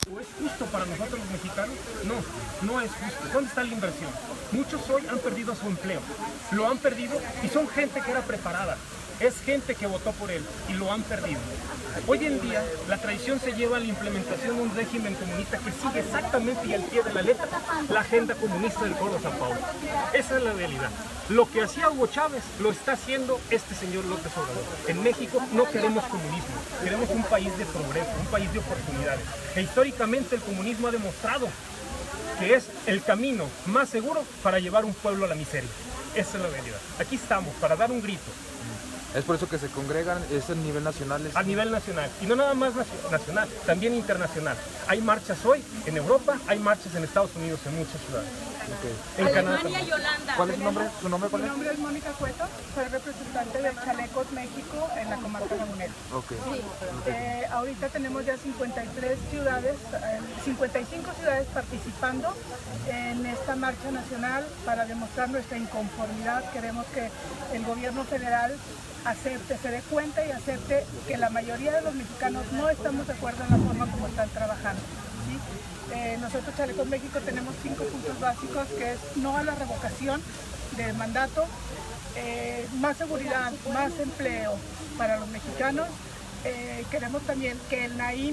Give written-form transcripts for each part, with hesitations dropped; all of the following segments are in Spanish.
¿O es justo para nosotros los mexicanos? No, no es justo. ¿Dónde está la inversión? Muchos hoy han perdido su empleo, lo han perdido y son gente que era preparada. Es gente que votó por él y lo han perdido. Hoy en día la tradición se lleva a la implementación de un régimen comunista que sigue exactamente y al pie de la letra la agenda comunista del Foro Sao Paulo. Esa es la realidad. Lo que hacía Hugo Chávez lo está haciendo este señor López Obrador. En México no queremos comunismo, queremos un país de progreso, un país de oportunidades. E históricamente el comunismo ha demostrado que es el camino más seguro para llevar un pueblo a la miseria. Esa es la realidad. Aquí estamos para dar un grito. Es por eso que se congregan, es a nivel nacional. A nivel nacional, y no nada más nacional, también internacional. Hay marchas hoy en Europa, hay marchas en Estados Unidos, en muchas ciudades. Okay. En Canadá Alemania y Holanda. ¿Cuál es su nombre? ¿Su nombre cuál es? Mi nombre es Mónica Cueto, soy representante de Chalecos México en la comarca lagunera. Okay. Ahorita tenemos ya 53 ciudades, 55 ciudades participando en esta marcha nacional para demostrar nuestra inconformidad. Queremos que el gobierno federal acepte, se dé cuenta y acepte que la mayoría de los mexicanos no estamos de acuerdo en la forma como están trabajando, ¿sí? Nosotros Chalecos México tenemos 5 puntos básicos, que es no a la revocación del mandato, más seguridad, más empleo para los mexicanos. Queremos también que el Naim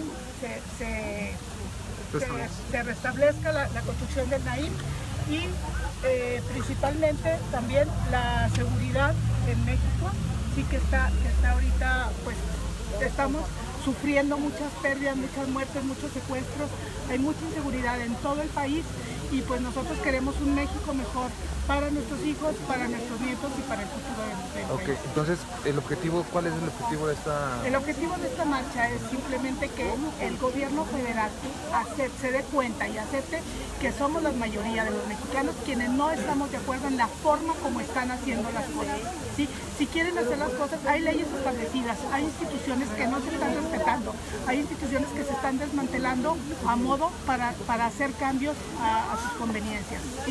se restablezca la construcción del Naim y principalmente también la seguridad en México. Sí que está ahorita, pues estamos sufriendo muchas pérdidas, muchas muertes, muchos secuestros, hay mucha inseguridad en todo el país y pues nosotros queremos un México mejor para nuestros hijos, para nuestros nietos y para el futuro del país. Entonces, ¿cuál es el objetivo de esta...? El objetivo de esta marcha es simplemente que el gobierno federal se dé cuenta y acepte que somos la mayoría de los mexicanos quienes no estamos de acuerdo en la forma como están haciendo las cosas. ¿Sí? Si quieren hacer las cosas, hay leyes establecidas, hay instituciones que no se están respetando, hay instituciones que se están desmantelando a modo para hacer cambios a sus conveniencias. ¿Sí?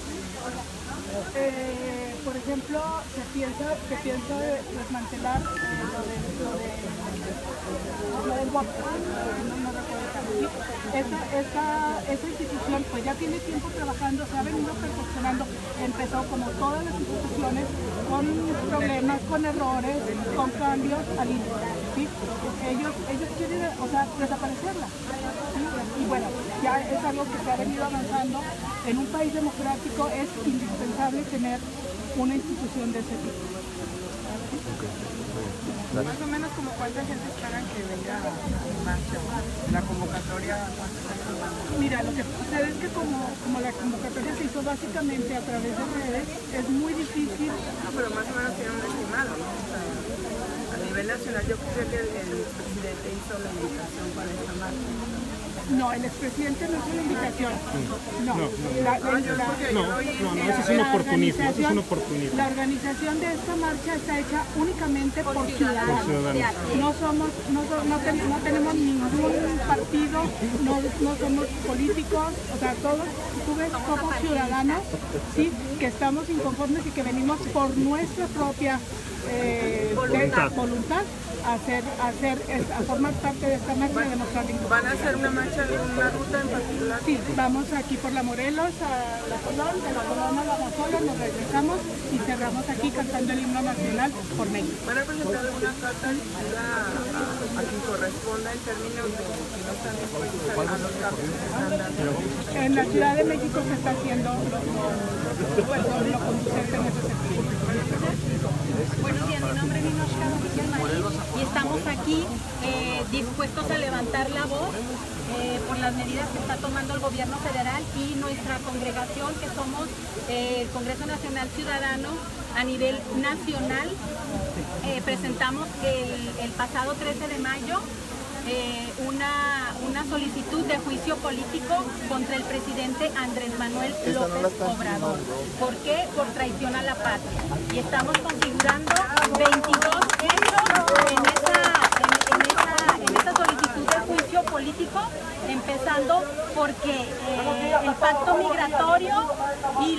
Por ejemplo, se piensa desmantelar lo del voto. No recuerdo. Esa institución pues ya tiene tiempo trabajando, se ha venido perfeccionando, empezó como todas las instituciones con problemas, con errores, con cambios al inicio, ¿sí? Ellos quieren, desaparecerla, ¿sí? Y bueno, ya es algo que se ha venido avanzando. En un país democrático es indispensable tener una institución de ese tipo. Más o menos como cuánta gente esperan que venga a marcha, la convocatoria. Mira, lo que sucede es que como la convocatoria se hizo básicamente a través de redes, es muy difícil. No, pero más o menos tiene un estimado, ¿no? O sea, a nivel nacional yo creo que el presidente hizo la invitación para esta marcha. No, el expresidente no hizo la invitación. No, eso es un oportunismo, eso es una oportunidad. La organización de esta marcha está hecha únicamente por ciudadanos. No tenemos ningún partido, no somos políticos, o sea, todos somos ciudadanos, ¿sí? Que estamos inconformes y que venimos por nuestra propia voluntad a formar parte de esta marcha y demostrar la ¿Van a hacer una marcha en una ruta en particular? Sí, vamos aquí por la Morelos a la Colón, de la Colón a la Amazonas, nos regresamos y cerramos aquí cantando el himno nacional por México. ¿Van a presentar alguna carta dirigida a quien corresponda en términos de que no están dispuestos a los cambios que están dando? En la Ciudad de México se está haciendo lo conducente en ese sentido. Buenos días, mi nombre es Ninoshka y estamos aquí dispuestos a levantar la voz por las medidas que está tomando el gobierno federal y nuestra congregación, que somos el Congreso Nacional Ciudadano a nivel nacional. Presentamos el pasado 13 de mayo una solicitud de juicio político contra el presidente Andrés Manuel López Obrador. ¿Por qué? Por traición a la patria. Y estamos configurando 22 hechos en esa solicitud de juicio político, empezando porque el pacto migratorio y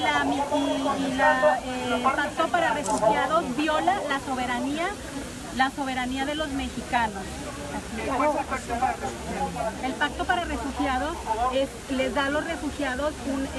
el pacto para refugiados viola la soberanía de los mexicanos. El pacto para refugiados les da a los refugiados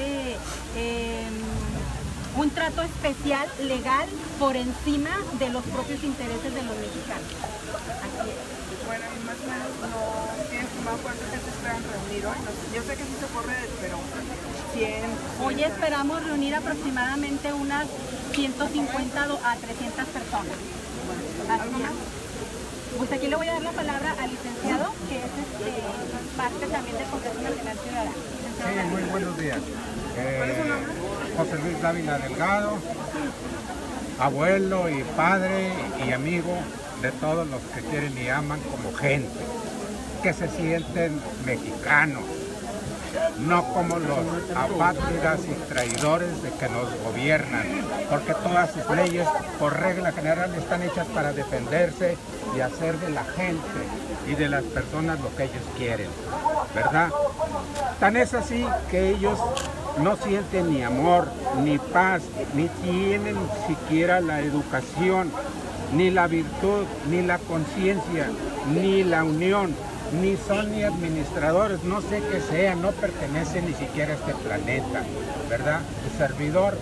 un trato especial legal por encima de los propios intereses de los mexicanos. Así es. Bueno, y más o menos no tienes estimado cuánta gente esperan reunir hoy. Yo sé que sí se corre, pero 100. Hoy esperamos reunir aproximadamente unas 150 a 300 personas. Así es. Pues aquí le voy a dar la palabra al licenciado, que es parte también del Congreso Nacional Ciudadano. Sí, muy buenos días. José Luis Dávila Delgado, abuelo y padre y amigo de todos los que quieren y aman como gente, que se sienten mexicanos, no como los apátridas y traidores de que nos gobiernan, porque todas sus leyes, por regla general, están hechas para defenderse y hacer de la gente y de las personas lo que ellos quieren, ¿verdad? Tan es así que ellos no sienten ni amor, ni paz, ni tienen siquiera la educación, ni la virtud, ni la conciencia, ni la unión, ni son ni administradores, no sé qué sean, no pertenecen ni siquiera a este planeta, ¿verdad? El servidor,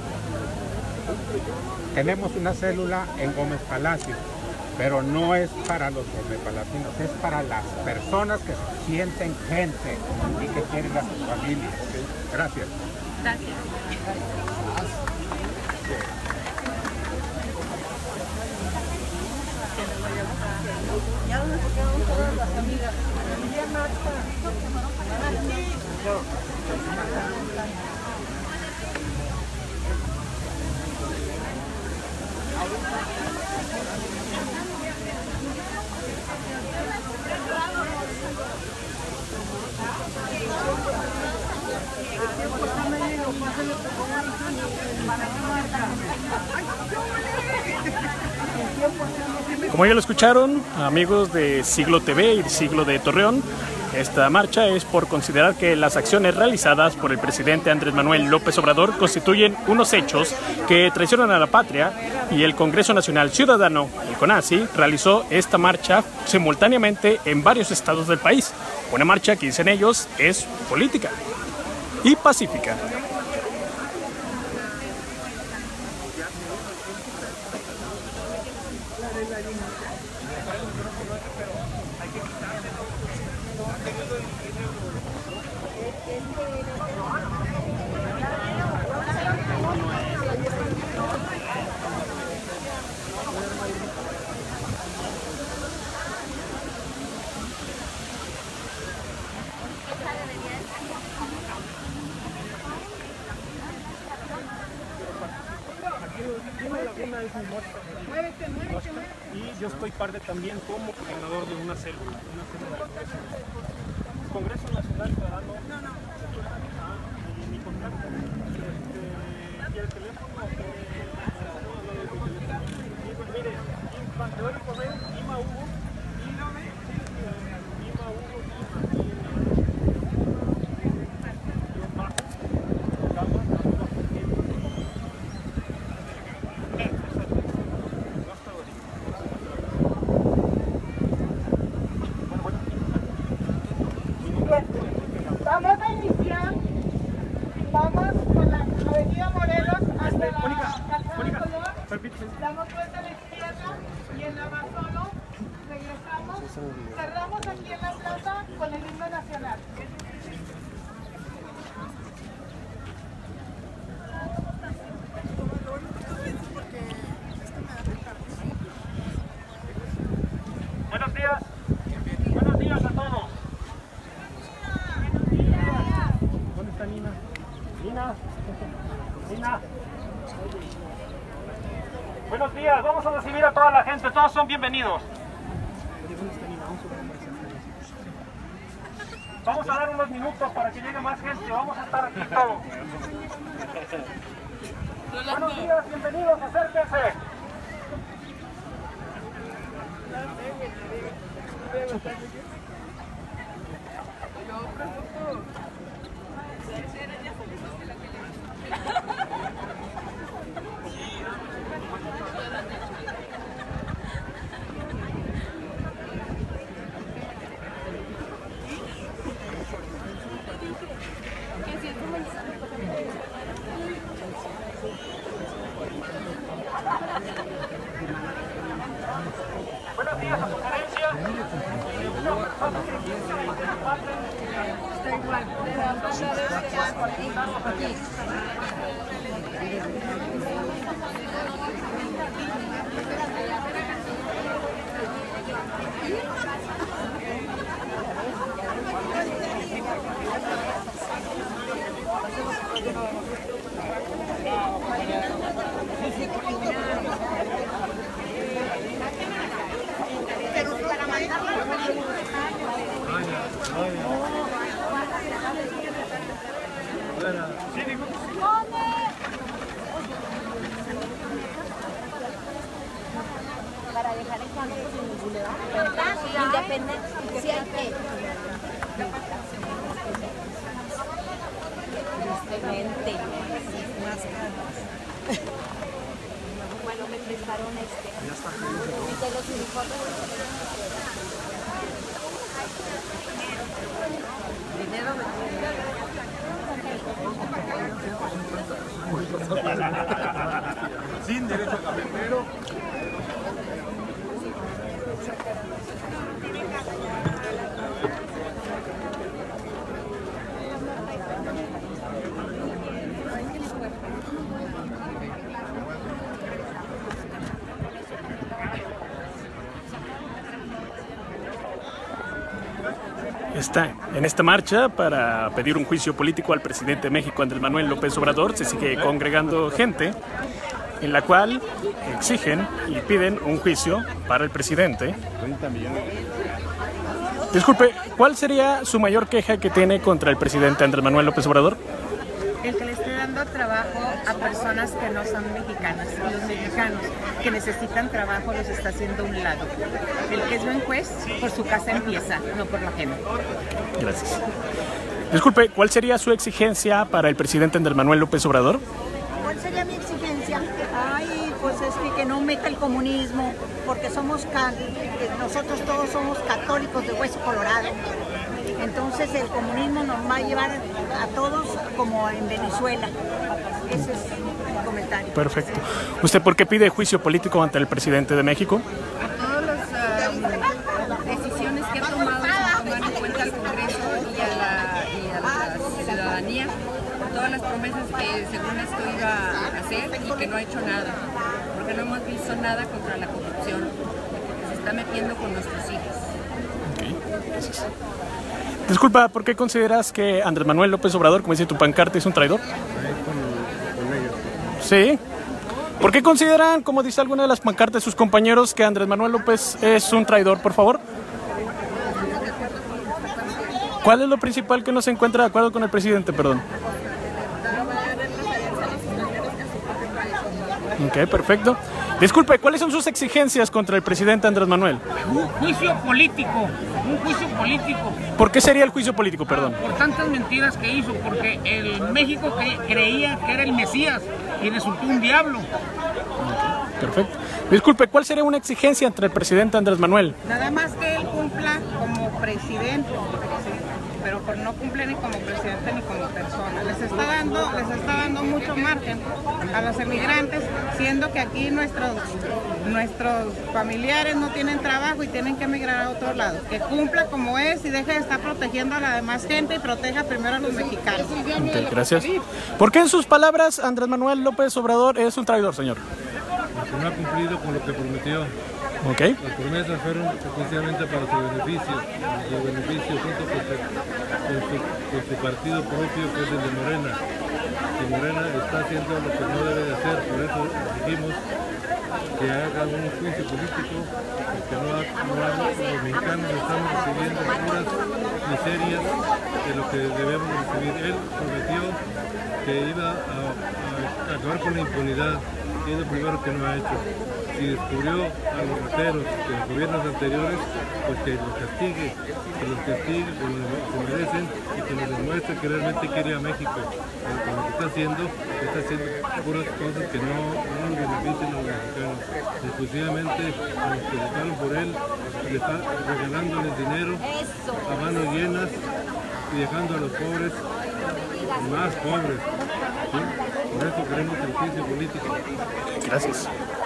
tenemos una célula en Gómez Palacio, pero no es para los Gómez Palacios, es para las personas que se sienten gente y que quieren a sus familias. Gracias. Gracias. Como ya lo escucharon, amigos de Siglo TV y de Siglo de Torreón, esta marcha es por considerar que las acciones realizadas por el presidente Andrés Manuel López Obrador constituyen unos hechos que traicionan a la patria, y el Congreso Nacional Ciudadano, el CONACI, realizó esta marcha simultáneamente en varios estados del país. Una marcha que, dicen ellos, es política y pacífica. Y yo estoy parte también como coordinador de una célula de Congreso Nacional Ciudadano. Mi contacto y el teléfono. Mire, te doy el correo, Ima Hugo. Vamos a iniciar, vamos con la avenida Morelos hasta la Calzada Colón, damos vuelta a la izquierda y en Abasolo regresamos, cerramos aquí en la plaza con el himno nacional. Buenos días. Buenos días a todos. ¿Dónde está Nina? Nina. Nina. Buenos días. Vamos a recibir a toda la gente. Todos son bienvenidos. Vamos a dar unos minutos para que llegue más gente. Vamos a estar aquí todos. Buenos días. Bienvenidos. Acérquense. Buenos días, a sugerencia. Está igual. Aquí. Pero para mandarlo para dejar en cuanto independencia, sí hay que. Tristemente. Bueno, me prestaron de los uniformes. Dinero Sin derecho a cafetero. Está en esta marcha para pedir un juicio político al presidente de México, Andrés Manuel López Obrador. Se sigue congregando gente en la cual exigen y piden un juicio para el presidente. Disculpe, ¿cuál sería su mayor queja que tiene contra el presidente Andrés Manuel López Obrador? El que le esté dando trabajo a personas que no son mexicanas. Los mexicanos que necesitan trabajo los está haciendo a un lado. El que es buen juez, por su casa empieza, no por la ajena. Gracias. Disculpe, ¿cuál sería su exigencia para el presidente Andrés Manuel López Obrador? ¿Cuál sería mi exigencia? Ay, pues es que no meta el comunismo, porque nosotros todos somos católicos de hueso colorado. Entonces el comunismo nos va a llevar a todos como en Venezuela. Ese es mi comentario. Perfecto. ¿Usted por qué pide juicio político ante el presidente de México? A todas las decisiones que ha tomado sin tomar en cuenta al Congreso y a la ciudadanía, todas las promesas que según esto iba a hacer y que no ha hecho nada, porque no hemos visto nada contra la corrupción, que se está metiendo con nuestros hijos. Ok, gracias. Disculpa, ¿por qué consideras que Andrés Manuel López Obrador, como dice tu pancarta, es un traidor? Con ellos. Sí. ¿Por qué consideran, como dice alguna de las pancartas de sus compañeros, que Andrés Manuel López es un traidor, por favor? ¿Cuál es lo principal que no se encuentra de acuerdo con el presidente, perdón? Ok, perfecto. Disculpe, ¿cuáles son sus exigencias contra el presidente Andrés Manuel? Un juicio político, un juicio político. ¿Por qué sería el juicio político, perdón? Por tantas mentiras que hizo, porque el México creía que era el Mesías y resultó un diablo. Perfecto. Disculpe, ¿cuál sería una exigencia entre el presidente Andrés Manuel? Nada más que él cumpla como presidente, pero no cumple ni como presidente ni como persona. Les está dando mucho margen a los emigrantes, siendo que aquí nuestros familiares no tienen trabajo y tienen que emigrar a otro lado. Que cumpla como es y deje de estar protegiendo a la demás gente y proteja primero a los mexicanos. Okay, gracias. ¿Por qué en sus palabras Andrés Manuel López Obrador es un traidor, señor? Porque no ha cumplido con lo que prometió. Okay. Las promesas fueron exclusivamente para su beneficio junto con su partido propio, que es el de Morena. Y Morena está haciendo lo que no debe de hacer, por eso exigimos que haga un juicio político, porque los mexicanos estamos recibiendo puras miserias de lo que debemos recibir. Él prometió que iba a acabar con la impunidad, y es lo primero que no ha hecho. Si descubrió a los rateros de los gobiernos anteriores, pues que los castigue como se merecen y que nos demuestre que realmente quiere a México. Con lo que está haciendo puras cosas que no nos benefician a los mexicanos. Exclusivamente a los que votaron por él, le está regalándoles dinero a manos llenas y dejando a los pobres más pobres. ¿Sí? Por eso queremos el juicio político. Gracias.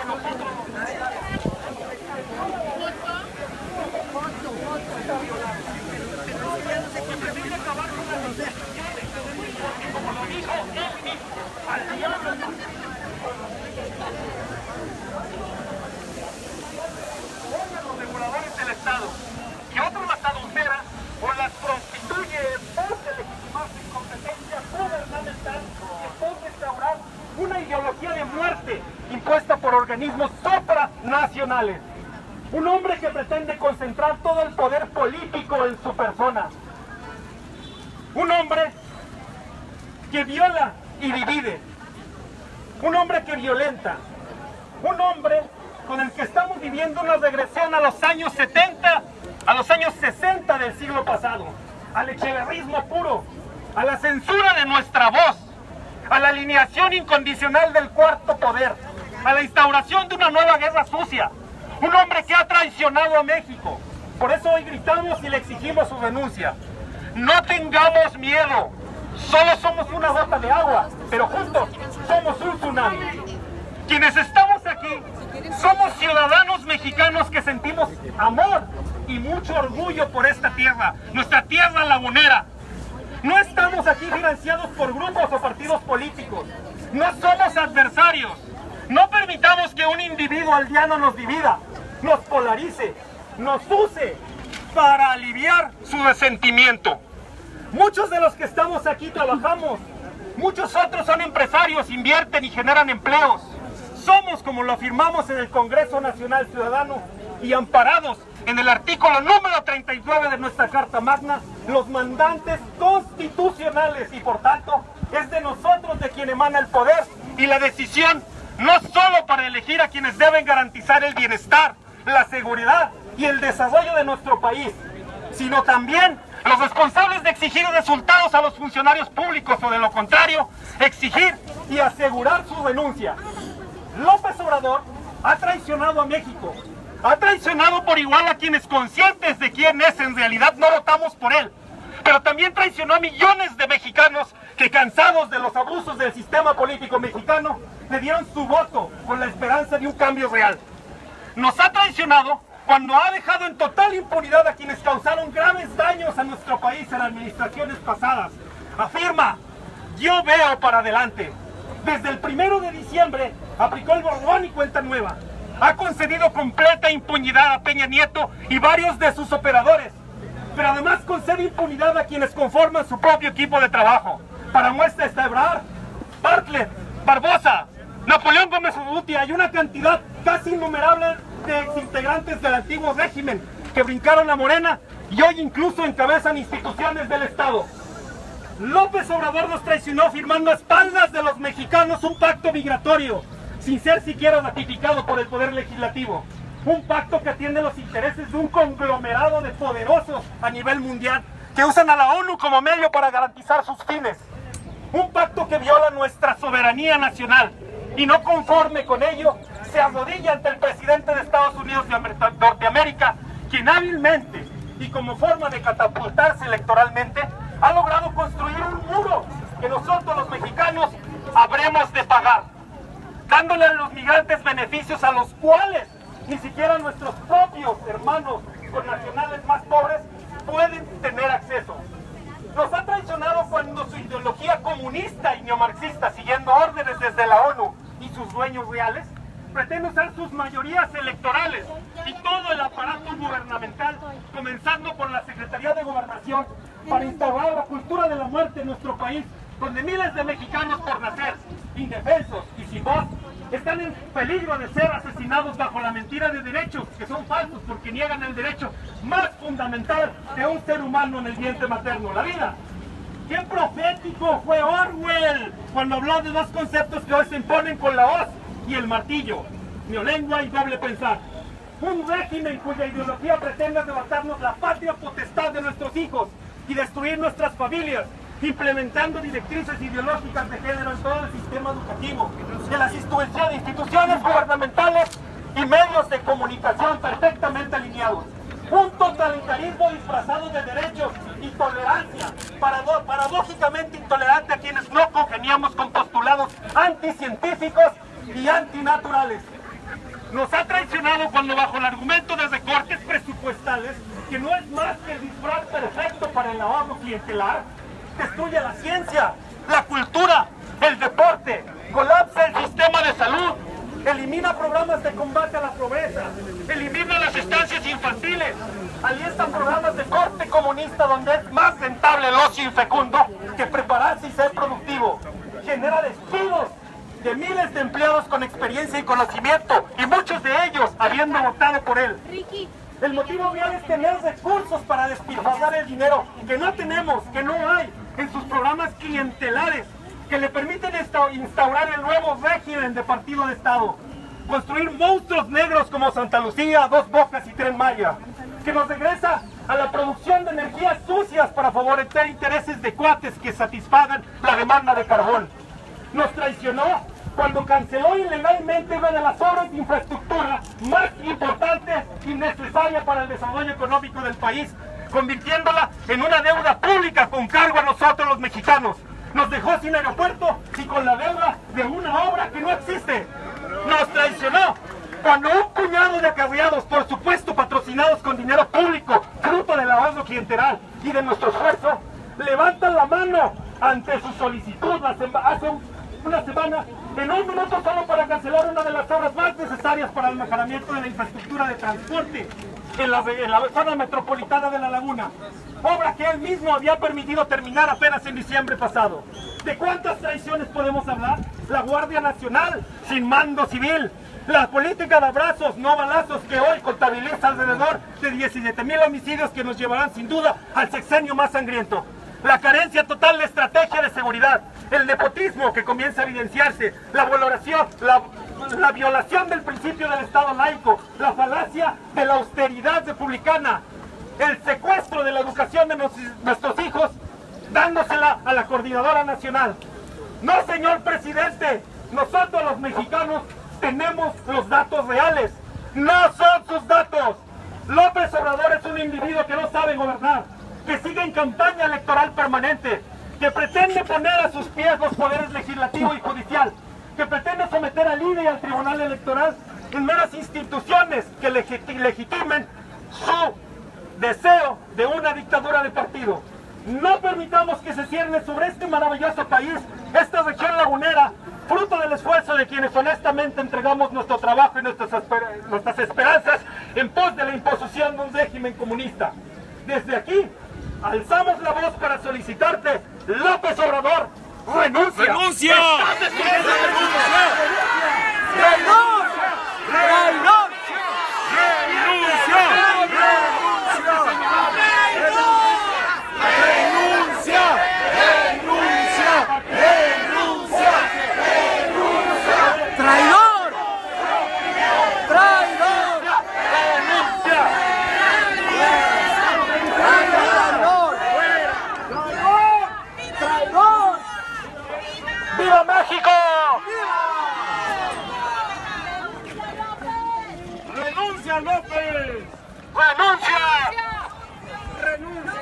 Los reguladores del Estado y otros las adulteran o las prostituyen en pos de legitimar su incompetencia gubernamental y en pos de instaurar una ideología de muerte impuesta por organismos supranacionales. Un hombre que pretende concentrar todo el poder político en su persona. Un hombre que viola y divide. Un hombre que violenta. Un hombre con el que estamos viviendo una regresión a los años 70, a los años 60 del siglo pasado, al echeverrismo puro, a la censura de nuestra voz, a la alineación incondicional del cuarto poder, a la instauración de una nueva guerra sucia. Un hombre que ha traicionado a México. Por eso hoy gritamos y le exigimos su renuncia. No tengamos miedo. Solo somos una gota de agua, pero juntos somos un tsunami. Quienes estamos aquí somos ciudadanos mexicanos que sentimos amor y mucho orgullo por esta tierra, nuestra tierra lagunera. No estamos aquí financiados por grupos o partidos políticos. No somos adversarios. No permitamos que un individuo aldeano nos divida, nos polarice, nos use para aliviar su resentimiento. Muchos de los que estamos aquí trabajamos, muchos otros son empresarios, invierten y generan empleos. Somos, como lo afirmamos en el Congreso Nacional Ciudadano y amparados en el artículo número 39 de nuestra Carta Magna, los mandantes constitucionales y por tanto es de nosotros de quien emana el poder y la decisión, no solo para elegir a quienes deben garantizar el bienestar, la seguridad y el desarrollo de nuestro país, sino también los responsables de exigir resultados a los funcionarios públicos o de lo contrario, exigir y asegurar su renuncia. López Obrador ha traicionado a México, ha traicionado por igual a quienes conscientes de quién es en realidad no votamos por él, pero también traicionó a millones de mexicanos que cansados de los abusos del sistema político mexicano le dieron su voto con la esperanza de un cambio real. Nos ha traicionado cuando ha dejado en total impunidad a quienes causaron graves daños a nuestro país en administraciones pasadas. Afirma, yo veo para adelante. Desde el 1 de diciembre aplicó el borrón y cuenta nueva. Ha concedido completa impunidad a Peña Nieto y varios de sus operadores, pero además concede impunidad a quienes conforman su propio equipo de trabajo. Para muestra está Ebrard, Bartlett, Barbosa, Napoleón Gómez Urrutia y una cantidad casi innumerable de exintegrantes del antiguo régimen que brincaron a Morena y hoy incluso encabezan instituciones del Estado. López Obrador nos traicionó firmando a espaldas de los mexicanos un pacto migratorio, sin ser siquiera ratificado por el Poder Legislativo. Un pacto que atiende los intereses de un conglomerado de poderosos a nivel mundial que usan a la ONU como medio para garantizar sus fines. Un pacto que viola nuestra soberanía nacional y no conforme con ello, se arrodilla ante el presidente de Estados Unidos de Norteamérica, quien hábilmente y como forma de catapultarse electoralmente, ha logrado construir un muro que nosotros los mexicanos habremos de pagar, dándole a los migrantes beneficios a los cuales ni siquiera nuestros propios hermanos connacionales más pobres pueden tener acceso. Nos ha traicionado cuando su ideología comunista y neomarxista, siguiendo órdenes desde la ONU y sus dueños reales, pretende usar sus mayorías electorales y todo el aparato gubernamental, comenzando por la Secretaría de Gobernación, para instaurar la cultura de la muerte en nuestro país, donde miles de mexicanos por nacer, indefensos y sin voz, están en peligro de ser asesinados bajo la mentira de derechos, que son falsos porque niegan el derecho más fundamental de un ser humano en el vientre materno, la vida. ¡Qué profético fue Orwell cuando habló de dos conceptos que hoy se imponen con la hoz y el martillo: neolengua y doble pensar! Un régimen cuya ideología pretende arrebatarnos la patria potestad de nuestros hijos y destruir nuestras familias, implementando directrices ideológicas de género en todo el sistema educativo, de las instituciones gubernamentales y medios de comunicación perfectamente alineados. un totalitarismo disfrazado de derechos y tolerancia, paradójicamente intolerante a quienes no congeniamos con postulados anticientíficos y antinaturales. Nos ha traicionado cuando bajo el argumento de recortes presupuestales, que no es más que el disfraz perfecto para el lavado clientelar, destruye la ciencia, la cultura, el deporte, colapsa el sistema de salud, elimina programas de combate a la pobreza, elimina las estancias infantiles, alienta programas de corte comunista donde es más rentable el ocio infecundo que prepararse y ser productivo, genera despidos de miles de empleados con experiencia y conocimiento, y muchos de ellos habiendo votado por él. El motivo real es tener recursos para despilfarrar el dinero que no tenemos, que no hay en sus programas clientelares, que le permiten instaurar el nuevo régimen de partido de Estado, construir monstruos negros como Santa Lucía, Dos Bocas y Tren Maya, que nos regresa a la producción de energías sucias para favorecer intereses de cuates que satisfagan la demanda de carbón. Nos traicionó cuando canceló ilegalmente una de las obras de infraestructura más importantes y necesarias para el desarrollo económico del país, convirtiéndola en una deuda pública con cargo a nosotros los mexicanos. Nos dejó sin aeropuerto y con la deuda de una obra que no existe. Nos traicionó cuando un puñado de acarreados, por supuesto patrocinados con dinero público, fruto del ahorro clientelar y de nuestro esfuerzo, levantan la mano ante su solicitud hace una semana, en un minuto solo para cancelar una de las obras más necesarias para el mejoramiento de la infraestructura de transporte en la zona metropolitana de La Laguna, obra que él mismo había permitido terminar apenas en diciembre pasado. ¿De cuántas traiciones podemos hablar? La Guardia Nacional sin mando civil, la política de abrazos, no balazos, que hoy contabiliza alrededor de 17,000 homicidios que nos llevarán sin duda al sexenio más sangriento. La carencia total de estrategia de seguridad, el nepotismo que comienza a evidenciarse, la violación del principio del Estado laico, la falacia de la austeridad republicana, el secuestro de la educación de nuestros hijos, dándosela a la Coordinadora Nacional. No, señor presidente, nosotros los mexicanos tenemos los datos reales, no son sus datos. López Obrador es un individuo que no sabe gobernar, que sigue en campaña electoral permanente, que pretende poner a sus pies los poderes legislativo y judicial, que pretende someter al INE y al Tribunal Electoral en meras instituciones que legitimen su deseo de una dictadura de partido. No permitamos que se cierne sobre este maravilloso país, esta región lagunera, fruto del esfuerzo de quienes honestamente entregamos nuestro trabajo y nuestras esperanzas en pos de la imposición de un régimen comunista. Desde aquí, alzamos la voz para solicitarte, López Obrador, renuncia. ¡Renuncia! ¡Viva México! ¡Renuncia, López! ¡Renuncia! ¡Renuncia!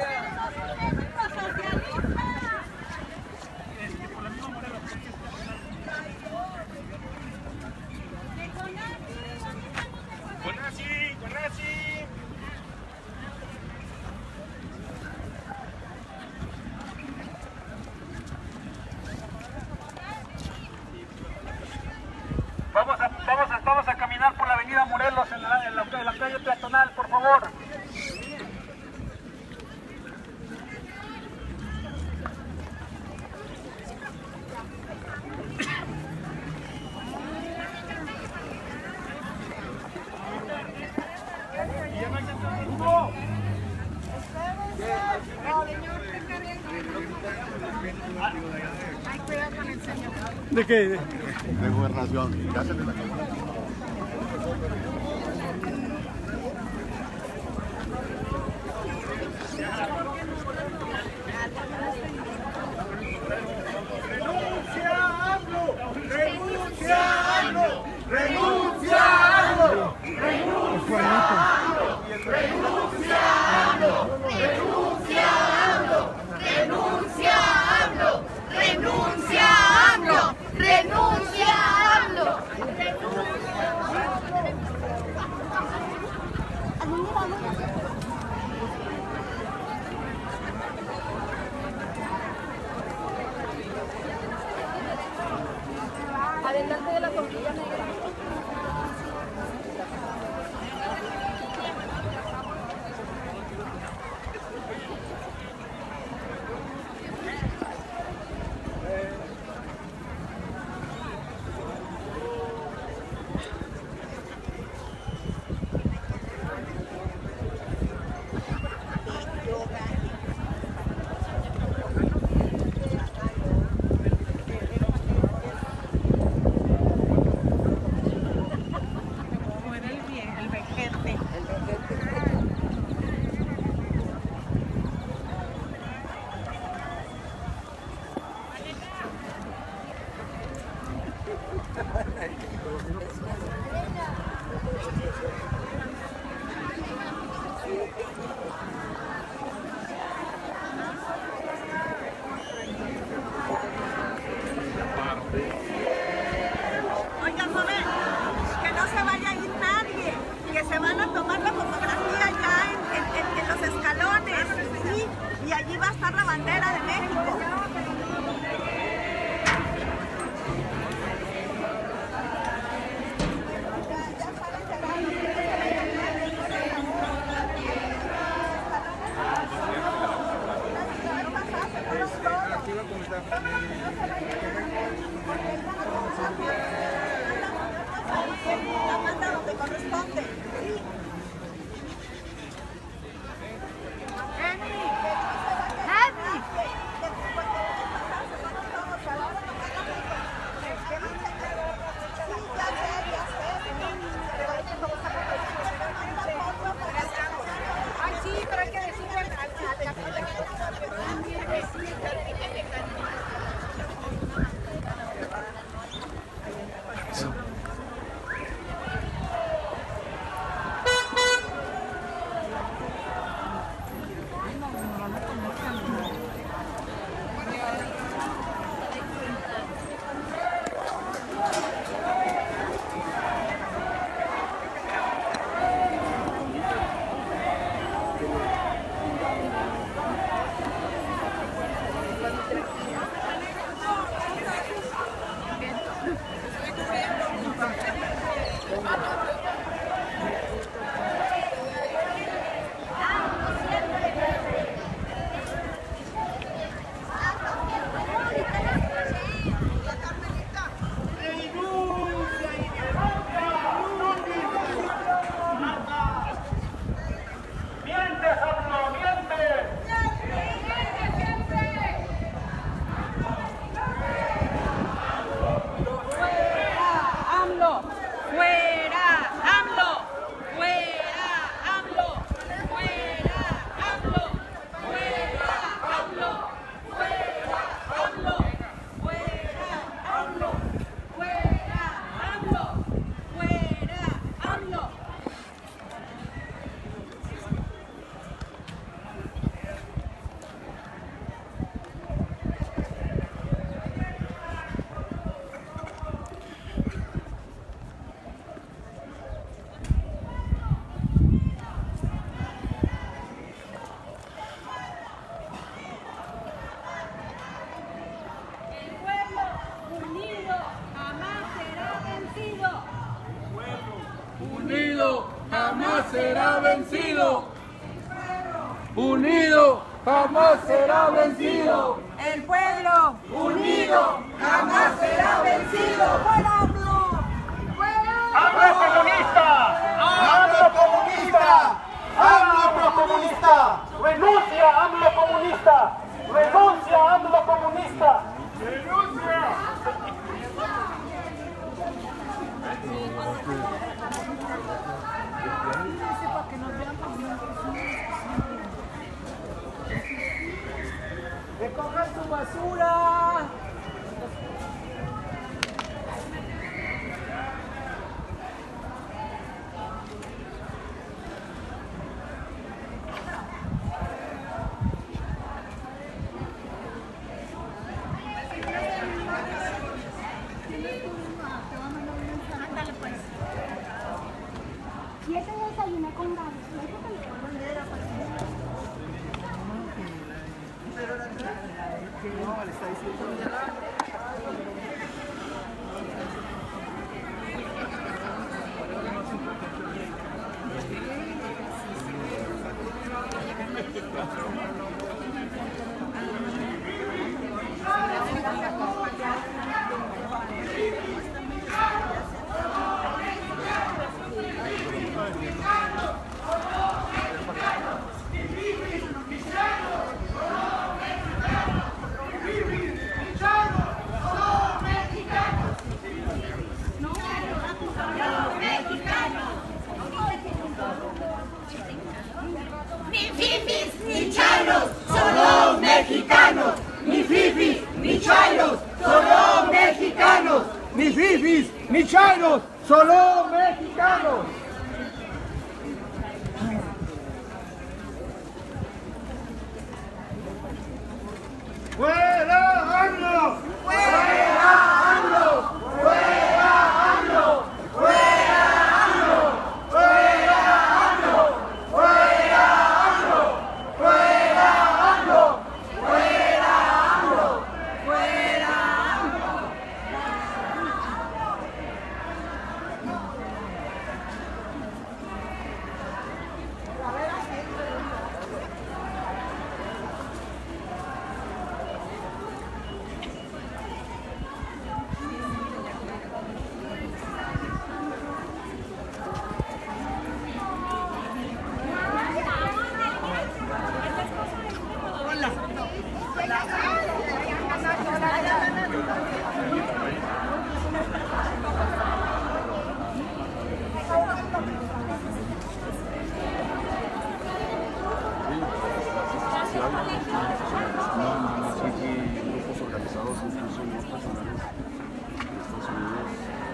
Vamos a caminar por la avenida Morelos en la calle peatonal, por favor. ¿De qué? De gobernación. Ya se le ¡Renuncia! iba a comentar. La manda donde corresponde. Ay, sí, pero hay que decirle al jamás será vencido. Unido jamás será vencido. El pueblo Unido jamás será vencido. ¡Fuera AMLO! ¡AMLO comunista! ¡AMLO comunista! ¡AMLO comunista! ¡Renuncia, AMLO comunista! ¡Renuncia, AMLO comunista! ¡Renuncia! ¡Recojan su basura! Ándale pues. Y ese desayuné con ganas. No, le está diciendo. Ni fifis ni chairos, solo mexicanos. Ni fifis, ni chairos, solo mexicanos. Ni fifis, ni chairos, solo mexicanos. ¡Fuera AMLO! ¡Fuera AMLO! ¡Fuera AMLO! ¡Fuera AMLO! ¡Fuera AMLO! ¡Fuera AMLO! ¡Fuera AMLO! ¡Fuera AMLO! ¡Fuera AMLO! nacionales de Estados Unidos.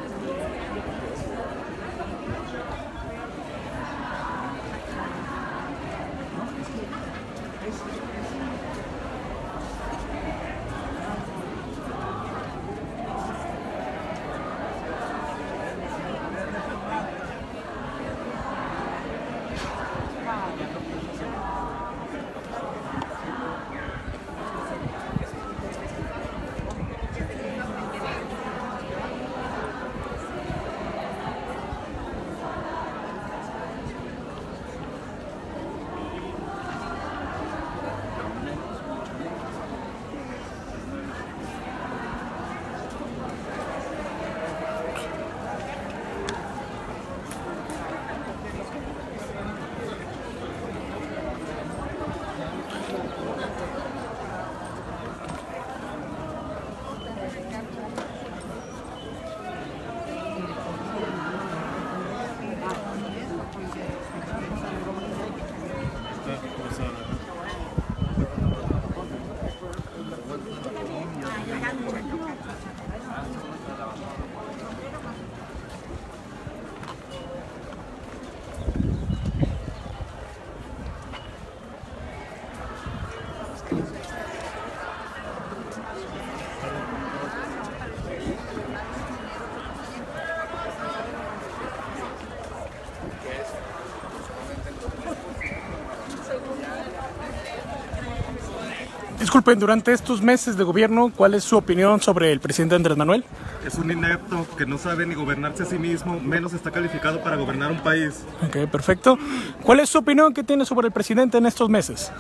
Disculpen, durante estos meses de gobierno, ¿cuál es su opinión sobre el presidente Andrés Manuel? Es un inepto que no sabe ni gobernarse a sí mismo, menos está calificado para gobernar un país. Ok, perfecto. ¿Cuál es su opinión que tiene sobre el presidente en estos meses?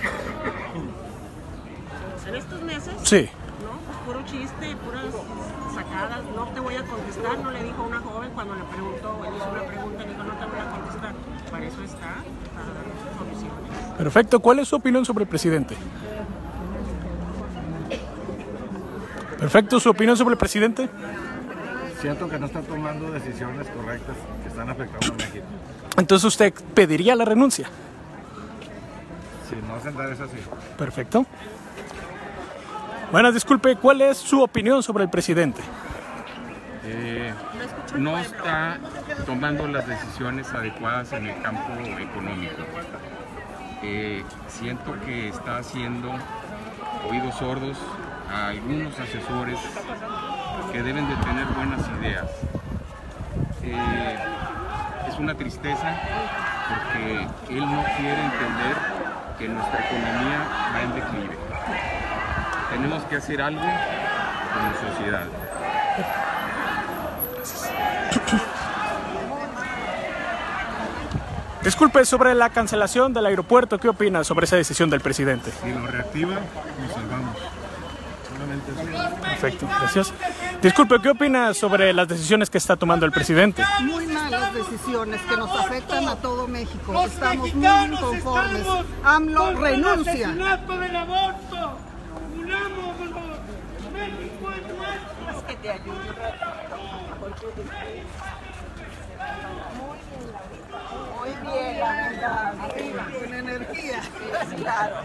¿En estos meses? Sí. No, pues puro chiste, puras sacadas. No te voy a contestar, no le dijo a una joven cuando le preguntó, él hizo una pregunta y dijo, no te voy a contestar. Para eso está, para dar soluciones. Perfecto. ¿Cuál es su opinión sobre el presidente? Perfecto. ¿Su opinión sobre el presidente? Siento que no están tomando decisiones correctas que están afectando a México. Entonces usted pediría la renuncia. Si no hacen dar eso así. Perfecto. Bueno, disculpe, ¿cuál es su opinión sobre el presidente? No está tomando las decisiones adecuadas en el campo económico. Siento que está haciendo oídos sordos a algunos asesores que deben de tener buenas ideas. Es una tristeza porque él no quiere entender que nuestra economía va en declive. Tenemos que hacer algo como sociedad. Disculpe, sobre la cancelación del aeropuerto, ¿qué opina sobre esa decisión del presidente? Si lo reactiva, nos salvamos. Solamente eso. Perfecto, gracias. Disculpe, ¿qué opina sobre las decisiones que está tomando el presidente? Muy malas decisiones que nos afectan a todo México. Estamos muy inconformes. AMLO renuncia. ¡Asesinato del aborto! ¡Unámonos! ¡México es nuestro! Es que te ayude. Muy bien, la verdad. Con energía. Claro.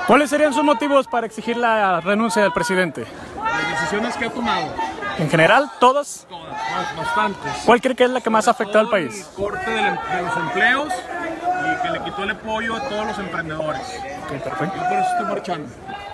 ¿Cuáles serían sus motivos para exigir la renuncia del presidente? Las decisiones que ha tomado. ¿En general, todas? Todas, bastantes. ¿Cuál cree que es la que más ha afectado al país? El corte de los empleos y que le quitó el apoyo a todos los emprendedores. Ok, perfecto. Yo por eso estoy marchando.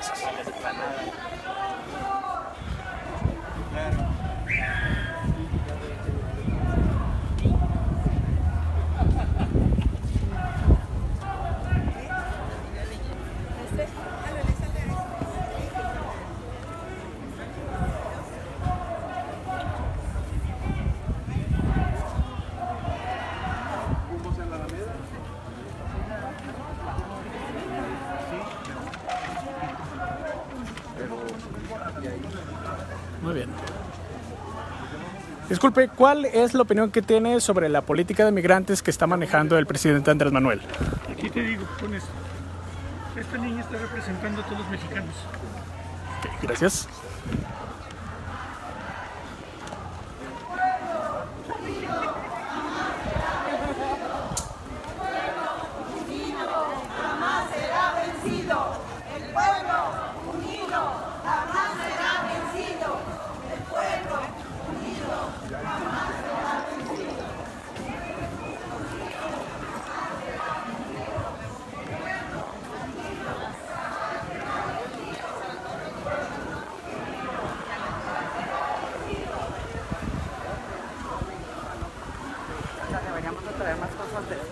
Muy bien. Disculpe, ¿cuál es la opinión que tiene sobre la política de migrantes que está manejando el presidente Andrés Manuel? Aquí te digo con esto. Esta niña está representando a todos los mexicanos. Okay, gracias. Jamás será vencido. El pueblo unido jamás será vencido. El pueblo unido jamás será vencido. Deberíamos de traer más cosas de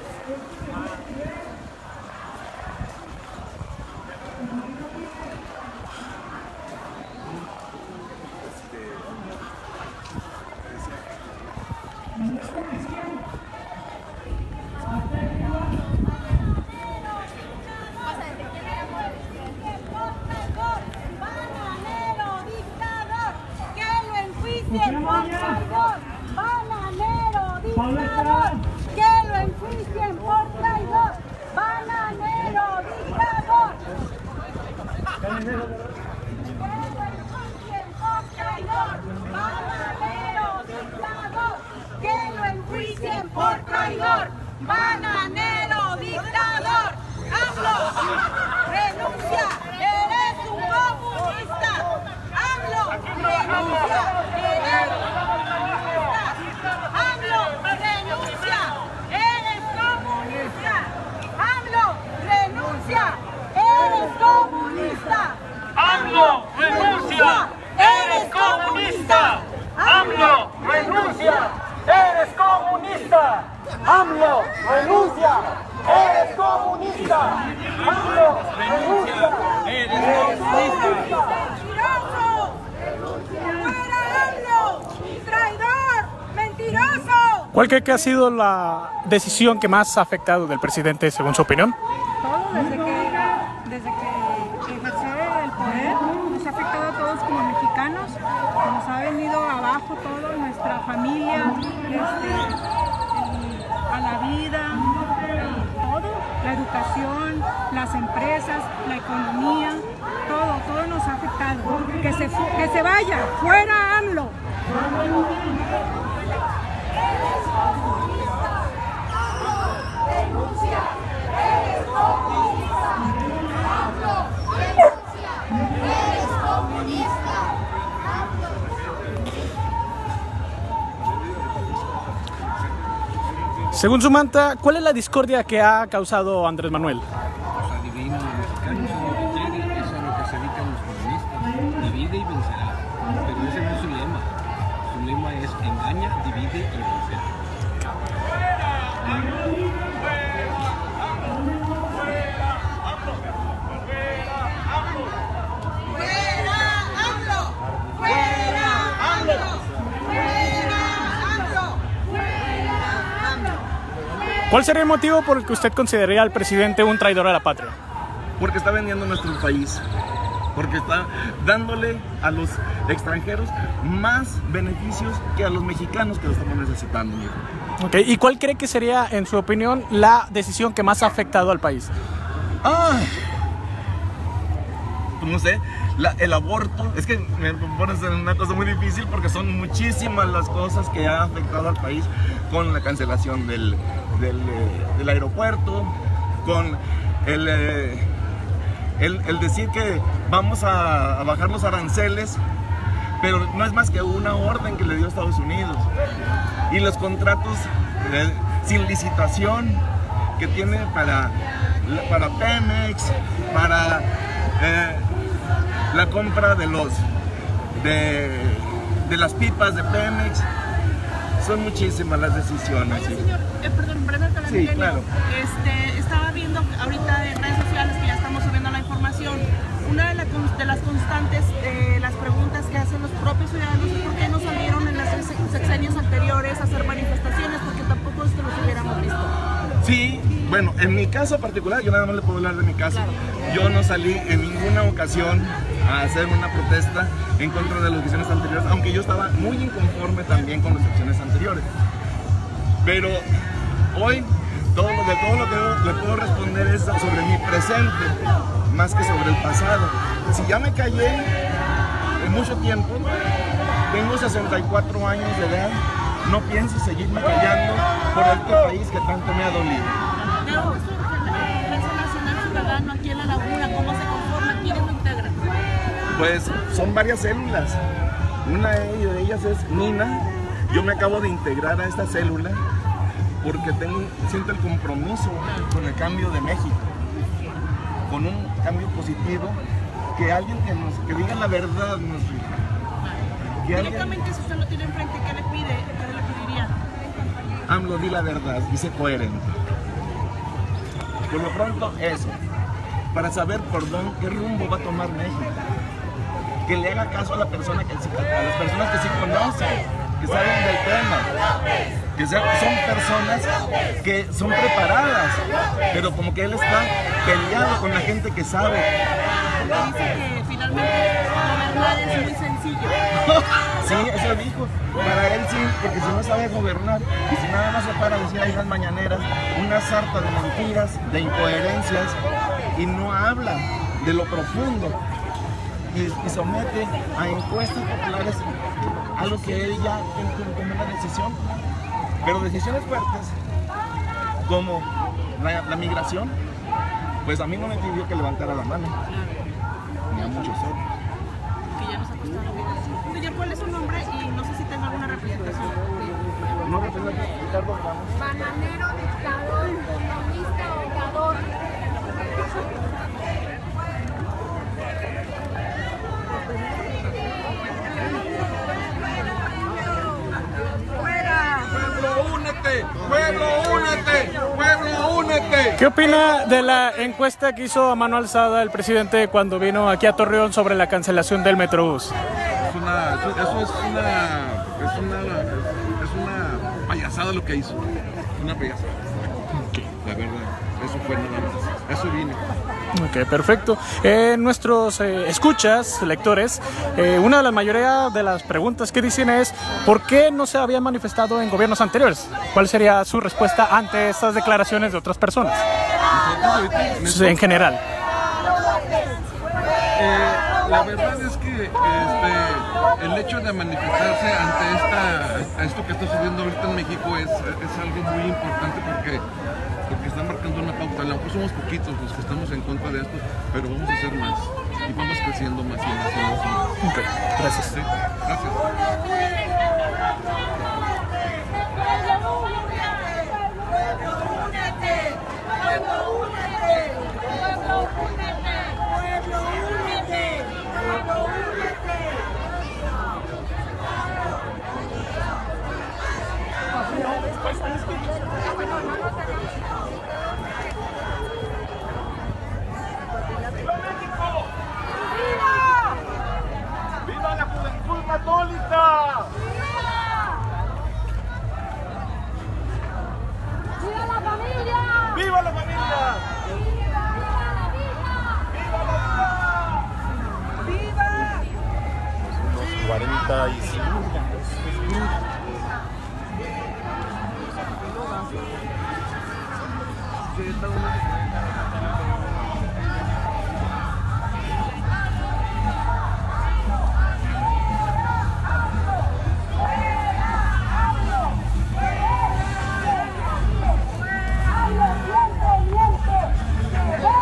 Bananero dictador, que lo enjuicien por traidor. Bananero dictador. Bananero dictador, que lo enjuicien por traidor. Bananero dictador. AMLO, renuncia, eres un comunista. AMLO, renuncia, eres AMLO, renuncia, eres comunista. AMLO, renuncia, eres comunista. AMLO, renuncia, eres comunista. AMLO, renuncia, eres comunista. ¡Mentiroso! ¡Fuera AMLO! ¡Traidor! ¡Mentiroso! ¿Cuál cree que ha sido la decisión que más ha afectado del presidente, según su opinión? Todo, desde que ejerció el poder, nos ha afectado a todos como mexicanos, nos ha venido abajo todo, nuestra familia, a la vida, todo, la educación, las empresas, la economía, todo nos ha afectado. Que se vaya, fuera AMLO. Renuncia, eres comunista. AMLO, renuncia, eres comunista. Según Sumanta, ¿cuál es la discordia que ha causado Andrés Manuel? Los adivinos mexicanos son lo que quieren, eso es a lo que se dedican los comunistas. Divide y vencerá. Pero ese no es su lema. Su lema es engaña, divide y vencerá. ¿Cuál sería el motivo por el que usted consideraría al presidente un traidor a la patria? Porque está vendiendo nuestro país, porque está dándole a los extranjeros más beneficios que a los mexicanos que lo estamos necesitando. Okay. ¿Y cuál cree que sería, en su opinión, la decisión que más ha afectado al país? Pues no sé, el aborto, es que me pones en una cosa muy difícil porque son muchísimas las cosas que han afectado al país, con la cancelación del aeropuerto, con el decir que vamos a bajar los aranceles, pero no es más que una orden que le dio Estados Unidos. Y los contratos sin licitación que tiene para Pemex, para la compra de las pipas de Pemex. Son muchísimas las decisiones. Oye, señor, perdón, Brenda Calamilenio. Sí, claro. Estaba viendo ahorita en redes sociales que ya estamos subiendo la información. Una de las constantes, las preguntas que hacen los propios ciudadanos es por qué no salieron en los sexenios anteriores a hacer manifestaciones, porque tampoco esto los hubiéramos visto. Sí, bueno, en mi caso particular, yo nada más le puedo hablar de mi caso. Yo no salí en ninguna ocasión a hacer una protesta en contra de las elecciones anteriores, aunque yo estaba muy inconforme también con las elecciones anteriores. Pero hoy, todo lo que le puedo responder es sobre mi presente, más que sobre el pasado. Si ya me callé en mucho tiempo, tengo 64 años de edad, no pienso seguirme callando por este país que tanto me ha dolido. Prensa Nacional Ciudadano aquí en La Laguna, ¿cómo se conforma? ¿Quiénes lo integran? Pues son varias células. Una de ellas es Nina. Yo me acabo de integrar a esta célula porque siento el compromiso con el cambio de México, con un cambio positivo, que alguien que diga la verdad nos diga. Directamente, si usted lo tiene enfrente, ¿qué le pide? ¿Qué le pediría? AMLO, di la verdad y sé coherente. Por lo pronto, eso. Para saber por dónde, qué rumbo va a tomar México. Que le haga caso a las personas que sí conocen, que saben del tema. Que son personas que son preparadas, pero como que él está peleado con la gente que sabe. Dice que finalmente gobernar es muy sencillo. Sí, eso dijo. Para él sí, porque si no sabe gobernar y si nada más se para a decir ahí las mañaneras una sarta de mentiras, de incoherencias, y no habla de lo profundo y somete a encuestas populares a lo que él ya tomó una decisión. Pero decisiones fuertes, como la migración, pues a mí no me pidió que levantara la mano, ni a muchos otros. Que ya nos ha costado la migración. Señor, ¿cuál es su nombre? Y no sé si tenga alguna representación. No representa Ricardo Ramos. Bananero, dictador, comunista, dictador. ¡Pueblo, únete! ¡Pueblo, únete! ¿Qué opina de la encuesta que hizo a mano alzada el presidente cuando vino aquí a Torreón sobre la cancelación del Metrobús? Es una payasada lo que hizo. Una payasada. La verdad, eso fue nada más. Eso vine. Ok, perfecto. Nuestros escuchas, lectores, una de la mayoría de las preguntas que dicen es ¿por qué no se había manifestado en gobiernos anteriores? ¿Cuál sería su respuesta ante estas declaraciones de otras personas? En general. La verdad es que el hecho de manifestarse ante esto que está sucediendo ahorita en México es algo muy importante porque están marcando una pauta. A lo mejor somos poquitos los que estamos en contra de esto, pero vamos a hacer más y vamos creciendo más y más y más. Ok, gracias. Sí, gracias. ¡Viva la juventud católica! ¡Viva la familia! ¡Viva la familia! ¡Viva! Unos 45.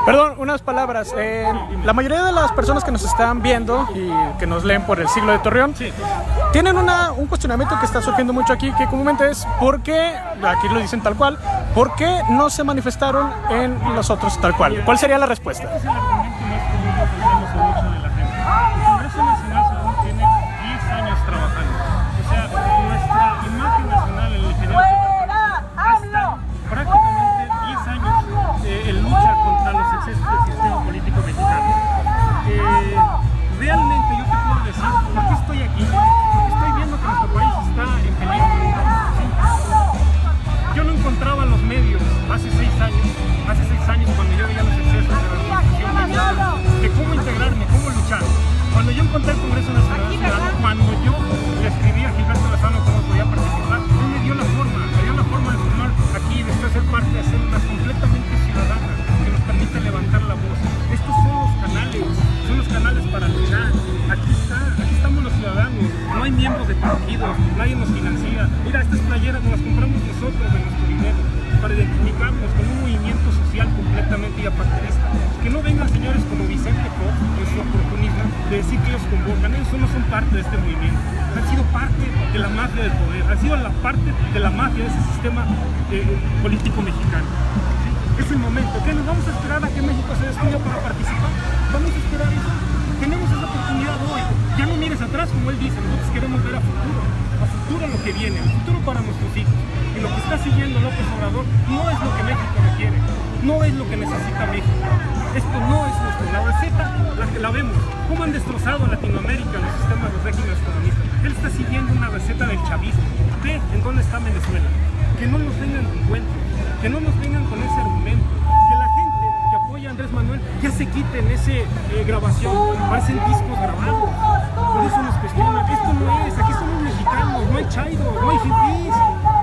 Perdón, unas palabras. La mayoría de las personas que nos están viendo y que nos leen por el Siglo de Torreón tienen un cuestionamiento que está surgiendo mucho aquí, que comúnmente es ¿por qué, aquí lo dicen tal cual, por qué no se manifestaron en los otros tal cual? ¿Cuál sería la respuesta? Este es el argumento más común que escuchamos mucho de la gente. El Congreso Nacional Salomón tiene 10 años trabajando. O sea, nuestra imagen nacional en el general está prácticamente 10 años en lucha contra los excesos del sistema político mexicano. Realmente yo te puedo decir por qué estoy aquí, porque estoy viendo que nuestro país está en peligro. ¿Sí? Yo no encontraba los medios hace 6 años cuando yo veía los excesos de la administración mexicana, de cómo integrarme, cómo luchar. Cuando yo encontré el Congreso Nacional, cuando yo le escribí a Gilberto Lozano cómo podía participar, él me dio la forma de formar aquí, después ser parte de células completamente ciudadanas que nos permiten levantar la voz. Estos son los canales para luchar. Aquí estamos los ciudadanos, no hay miembros de partidos, nadie nos financia. Mira, estas playeras nos las compramos nosotros de nuestro dinero para identificarnos con un movimiento social completamente apartidista. Que no vengan señores como Vicente Fox en su oportunismo de decir que ellos convocan, ellos no son parte de este movimiento, han sido parte de la mafia del poder, han sido la parte de la mafia de ese sistema político mexicano. ¿Sí? Es el momento, ¿qué nos vamos a esperar a que México se destruya para participar? ¿Vamos a esperar eso? Tenemos esa oportunidad hoy, ya no mires atrás como él dice, nosotros queremos ver a futuro lo que viene, a futuro para nuestros hijos. Y lo que está siguiendo López Obrador no es lo que México requiere, no es lo que necesita México. Esto no es nuestro. La receta la vemos, cómo han destrozado a Latinoamérica los sistemas de los regímenes comunistas. Él está siguiendo una receta del chavismo. Ve en dónde está Venezuela. Que no nos vengan con cuentos, que no nos vengan con ese argumento. Que la gente que apoya a Andrés Manuel ya se quiten esa grabación, parecen discos grabados. Por eso nos cuestionan. Esto no es, aquí somos mexicanos, no hay chairos, no hay hippies.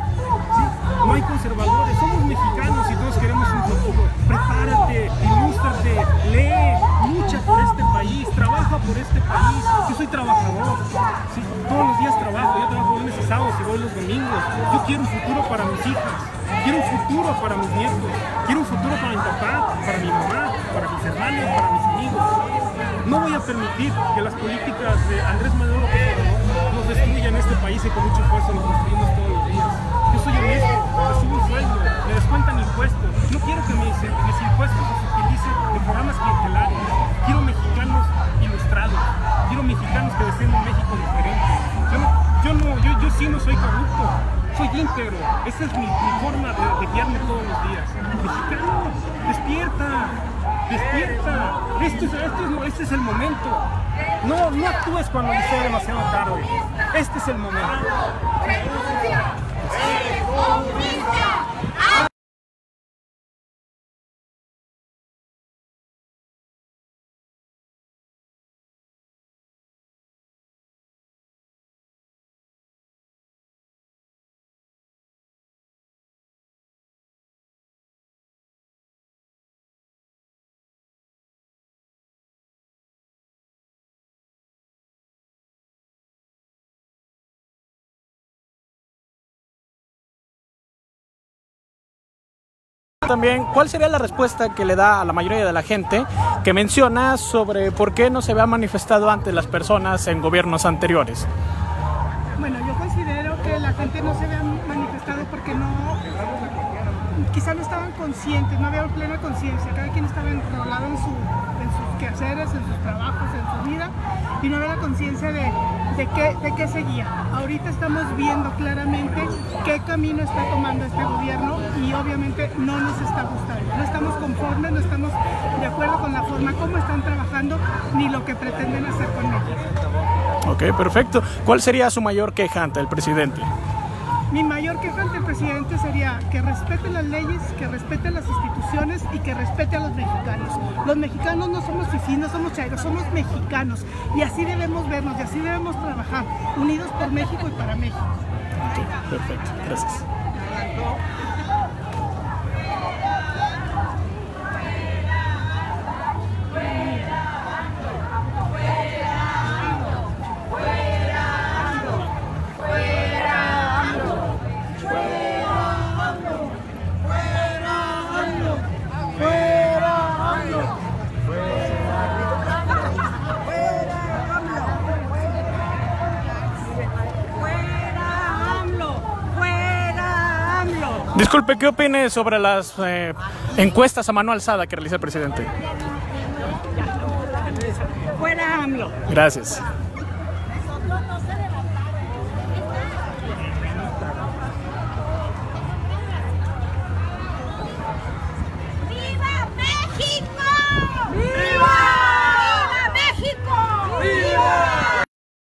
No hay conservadores, somos mexicanos y todos queremos un futuro. Prepárate, ilústrate, lee, lucha por este país, trabaja por este país. Yo soy trabajador, ¿sí? Todos los días trabajo, yo trabajo lunes y sábados y voy los domingos. Yo quiero un futuro para mis hijas, quiero un futuro para mis nietos, quiero un futuro para mi papá, para mi mamá, para mis hermanos, para mis amigos. No voy a permitir que las políticas de Andrés Manuel López Obrador nos destruyan este país y con mucho esfuerzo lo construimos todos los días. Yo soy honesto, recibo un sueldo, me descuentan impuestos. No quiero que mis impuestos se utilicen en programas clientelares. Quiero mexicanos ilustrados, quiero mexicanos que deseen un México diferente. Yo sí no soy corrupto, soy íntegro. Esa es mi forma de guiarme todos los días. Mexicano, despierta, despierta. Este es el momento. No actúes cuando sea demasiado tarde. Este es el momento. También, ¿cuál sería la respuesta que le da a la mayoría de la gente que menciona sobre por qué no se había manifestado ante las personas en gobiernos anteriores? Bueno, yo considero que la gente no se había manifestado porque quizá no estaban conscientes, no había plena conciencia, cada quien estaba enrolado en sus quehaceres, en sus trabajos, en su vida, y no había la conciencia de qué seguía. Ahorita estamos viendo claramente qué camino está tomando este gobierno y obviamente no nos está gustando. No estamos conformes, no estamos de acuerdo con la forma como están trabajando ni lo que pretenden hacer con ellos. Ok, perfecto. ¿Cuál sería su mayor queja ante el presidente? Mi mayor queja ante el presidente sería que respete las leyes, que respete las instituciones y que respete a los mexicanos. Los mexicanos no somos fifís, no somos chairos, somos mexicanos y así debemos vernos y así debemos trabajar, unidos por México y para México. Perfecto, gracias. Disculpe, ¿qué opine sobre las encuestas a mano alzada que realiza el presidente? Fuera AMLO. Gracias. ¡Viva México! ¡Viva! ¡Viva México! ¡Viva!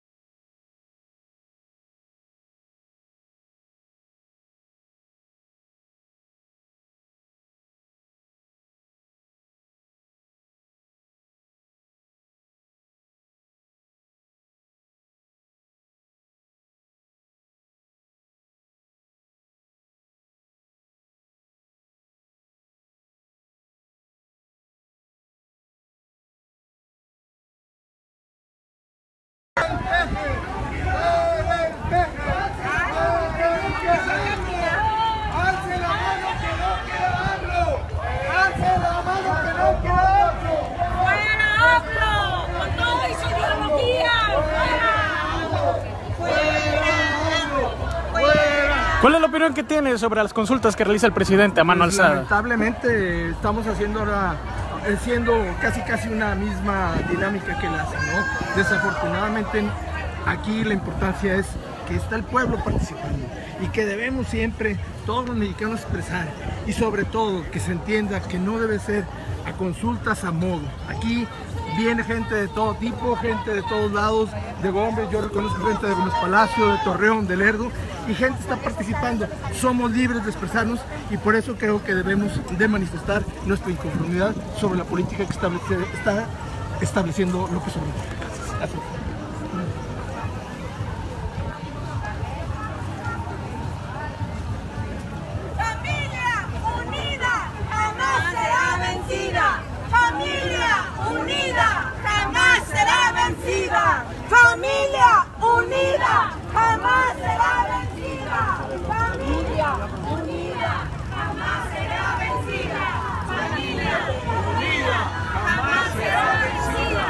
¿Cuál es la opinión que tiene sobre las consultas que realiza el presidente a mano alzada? Lamentablemente estamos haciendo ahora, siendo casi una misma dinámica que la hace, ¿no? Desafortunadamente aquí la importancia es que está el pueblo participando y que debemos siempre todos los mexicanos expresar, y sobre todo que se entienda que no debe ser a consultas a modo. Aquí viene gente de todo tipo, gente de todos lados, de Gómez, yo reconozco gente de Gómez Palacio, de Torreón, de Lerdo, y gente está participando. Somos libres de expresarnos y por eso creo que debemos de manifestar nuestra inconformidad sobre la política que está estableciendo López Obrador. Gracias. ¡Familia unida jamás será vencida! ¡Familia unida jamás será vencida! ¡Familia unida jamás será vencida! ¡Familia unida jamás será vencida! ¡Familia unida jamás será vencida!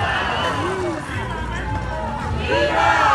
¡Viva!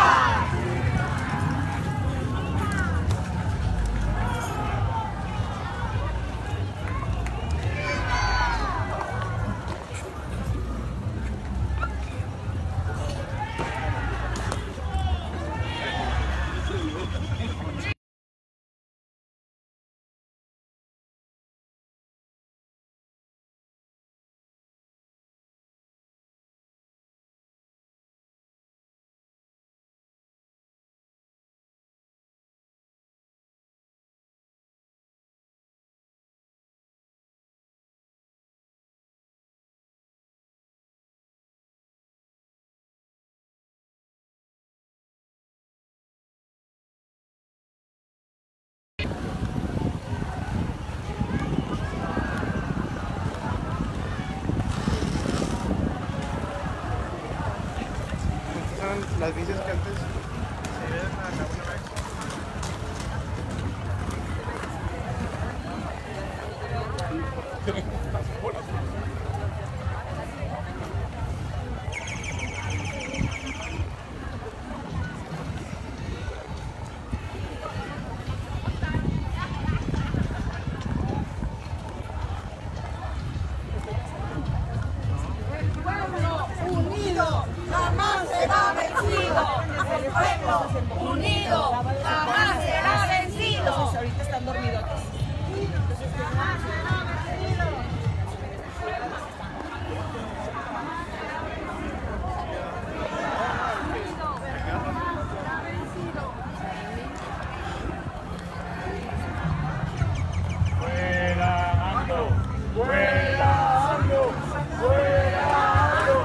Las bicis que antes se ven a la buena vez. Jamás será vencido. El pueblo unido jamás será vencido. Ahorita están dormidos. Jamás será vencido. ¡Fuera AMLO! ¡Fuera AMLO! ¡Fuera AMLO!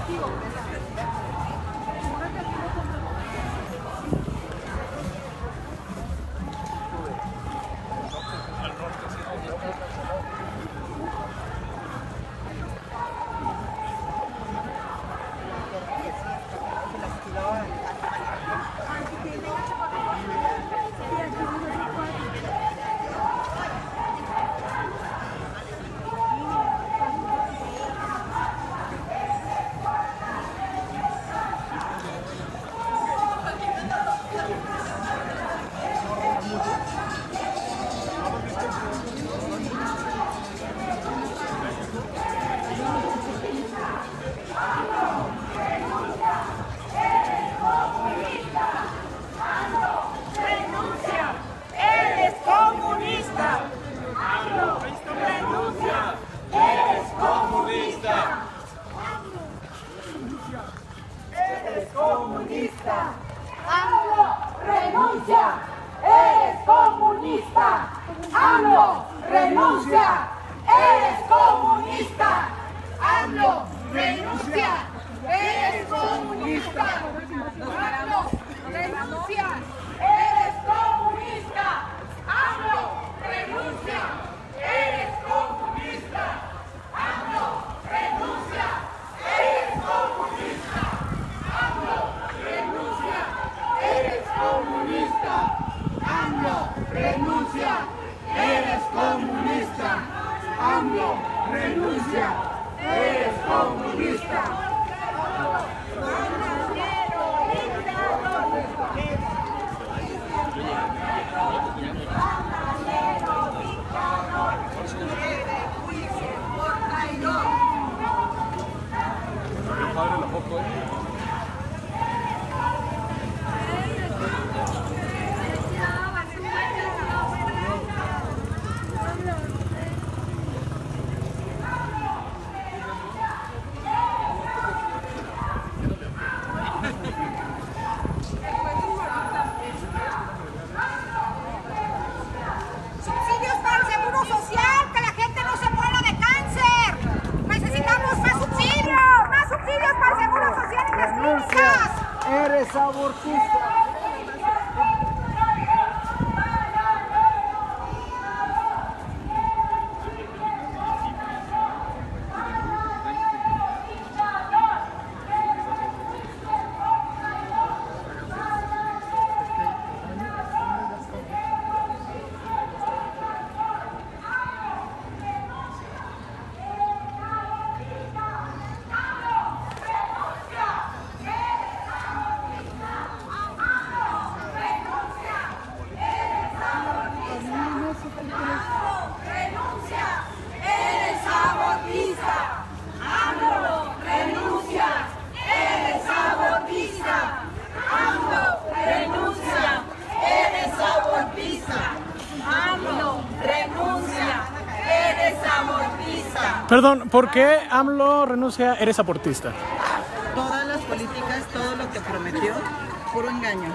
Perdón, ¿por qué AMLO renuncia? ¿Eres abortista? Todas las políticas, todo lo que prometió, puro engaño.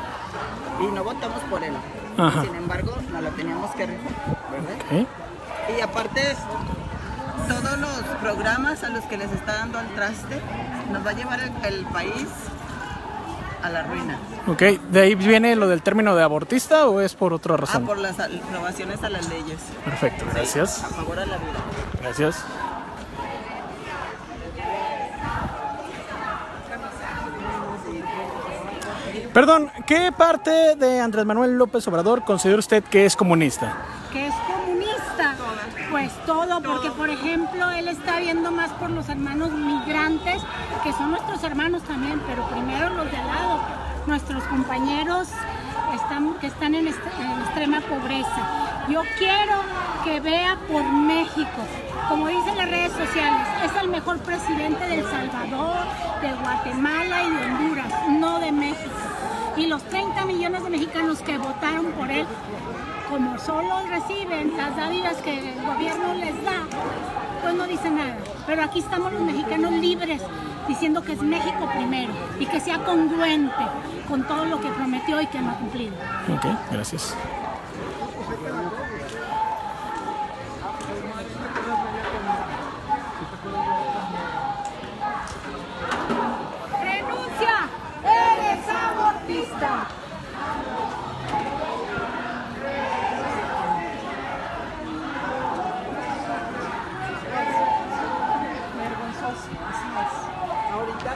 Y no votamos por él. Ajá. Sin embargo, nos lo teníamos que rifar, ¿verdad? Okay. Y aparte, todos los programas a los que les está dando al traste, nos va a llevar el país a la ruina. Ok, ¿de ahí viene lo del término de abortista o es por otra razón? Por las aprobaciones a las leyes. Perfecto, gracias. Sí, a favor a la vida. Gracias. Perdón, ¿qué parte de Andrés Manuel López Obrador considera usted que es comunista? ¿Que es comunista? Pues todo, porque por ejemplo él está viendo más por los hermanos migrantes, que son nuestros hermanos también, pero primero los de al lado, nuestros compañeros que están en extrema pobreza. Yo quiero que vea por México, como dicen las redes sociales, es el mejor presidente de El Salvador, de Guatemala y de Honduras, no de México. Y los 30 millones de mexicanos que votaron por él, como solo reciben las dádivas que el gobierno les da, pues no dicen nada. Pero aquí estamos los mexicanos libres, diciendo que es México primero y que sea congruente con todo lo que prometió y que no ha cumplido. Ok, gracias. comunista. Vergonzoso, así es. Ahorita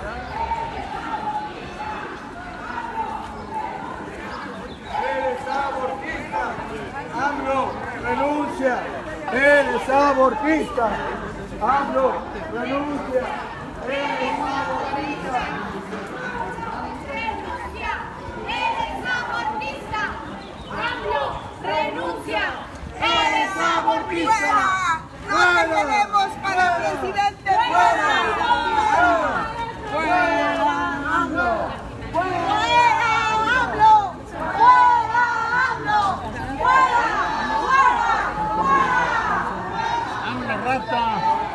¡Eres abortista! ¡AMLO, renuncia! ¡Eres abortista! ¡AMLO, renuncia! ¡Eres abortista! ¡Eres abortista! ¡AMLO, renuncia! ¡Eres abortista! ¡No te queremos para presidente! ¡Fuera! ¡Fuera, AMLO! ¡Fuera, AMLO! ¡Fuera, AMLO! ¡Fuera! ¡Una rata!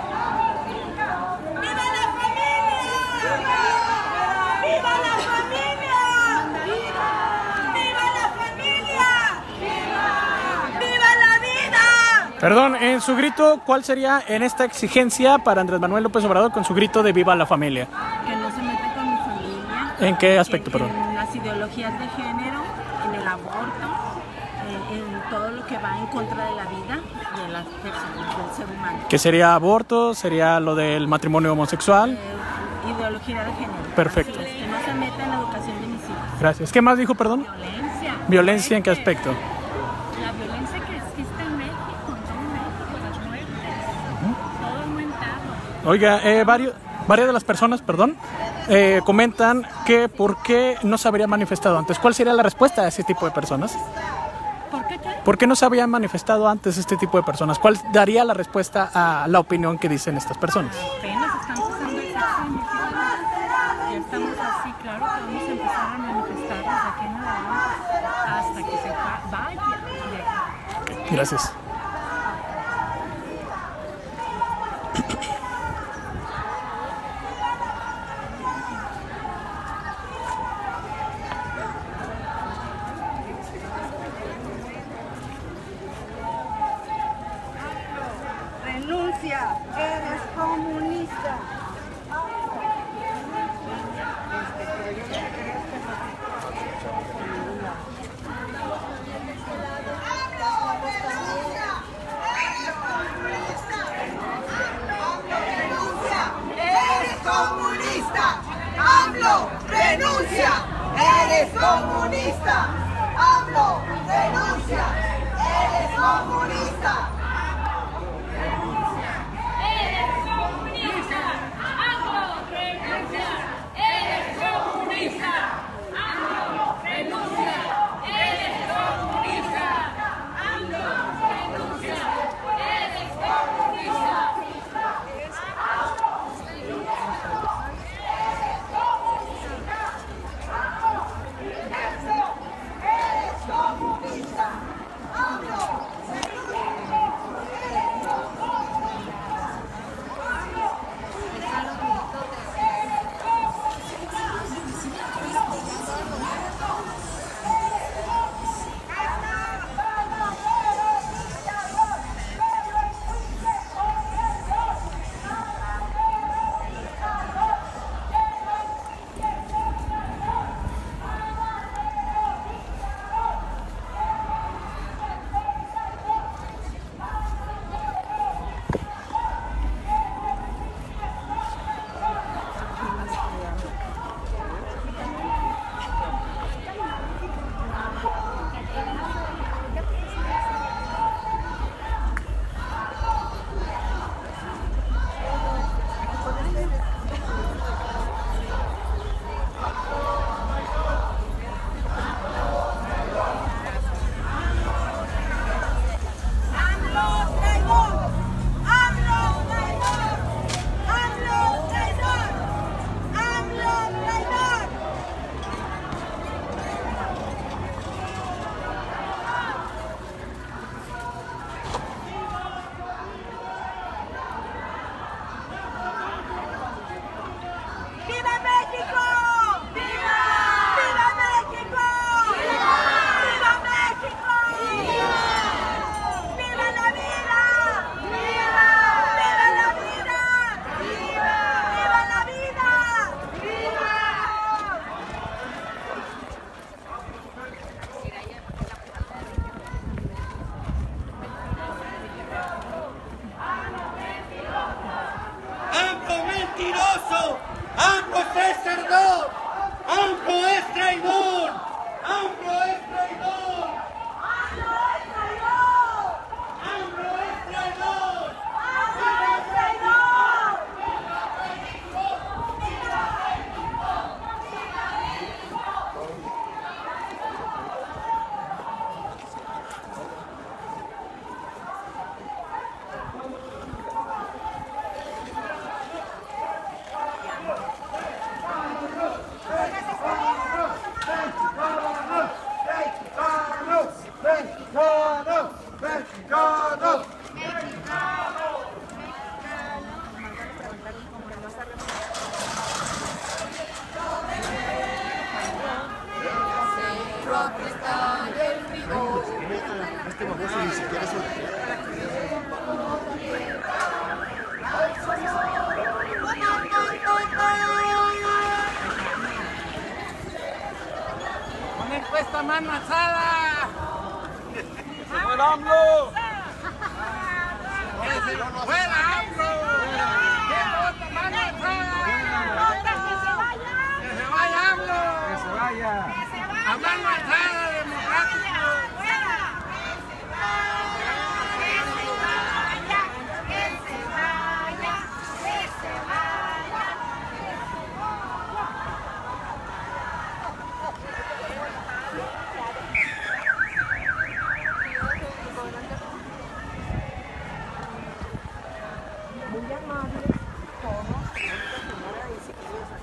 ¡Viva la familia! ¡Viva la familia! ¡Viva la familia! ¡Viva la vida! Perdón, en su grito, ¿cuál sería en esta exigencia para Andrés Manuel López Obrador con su grito de viva la familia? Que no se meta con mi familia. ¿En qué aspecto, perdón? En las ideologías de género, en el aborto, en todo lo que va en contra de la vida de las personas, del ser humano. ¿Qué sería aborto? ¿Sería lo del matrimonio homosexual? Ideología de género. Perfecto. Así es, que no se meta en la educación de mis hijos. Gracias. ¿Qué más dijo, perdón? Violencia. ¿Violencia en qué aspecto? La violencia que existe en México, en todo México, las muertes, todo aumentado. Oiga, varias de las personas, comentan que por qué no se habría manifestado antes. ¿Cuál sería la respuesta a ese tipo de personas? ¿Por qué? ¿Por qué no se había manifestado antes este tipo de personas? ¿Cuál daría la respuesta a la opinión que dicen estas personas? Apenas están usando el sexenio. Ya estamos así, claro que vamos a empezar a manifestar desde aquí en adelante hasta que se vaya de aquí. Gracias. Renuncia, eres comunista. ¡Eres comunista! ¡AMLO, renuncia! ¡Eres comunista! ¡AMLO, renuncia! ¡Eres comunista! ¡Eres comunista! ¡AMLO, renuncia! ¡Eres comunista! ¡AMLO, renuncia! ¡Eres comunista! ¡AMLO, renuncia! ¡Eres comunista! Eres comunista. AMLO es traidor. AMLO es traidor. AMLO es traidor. AMLO es traidor. AMLO es traidor. ¡Poner puesta mano alzada! ¡Fuera AMLO! ¡Fuera AMLO! ¡Mano alzada! ¡Que se vaya AMLO! ¡Que se vaya! ¡A mano alzada, democrático! Muy amables todos, señora Isabel.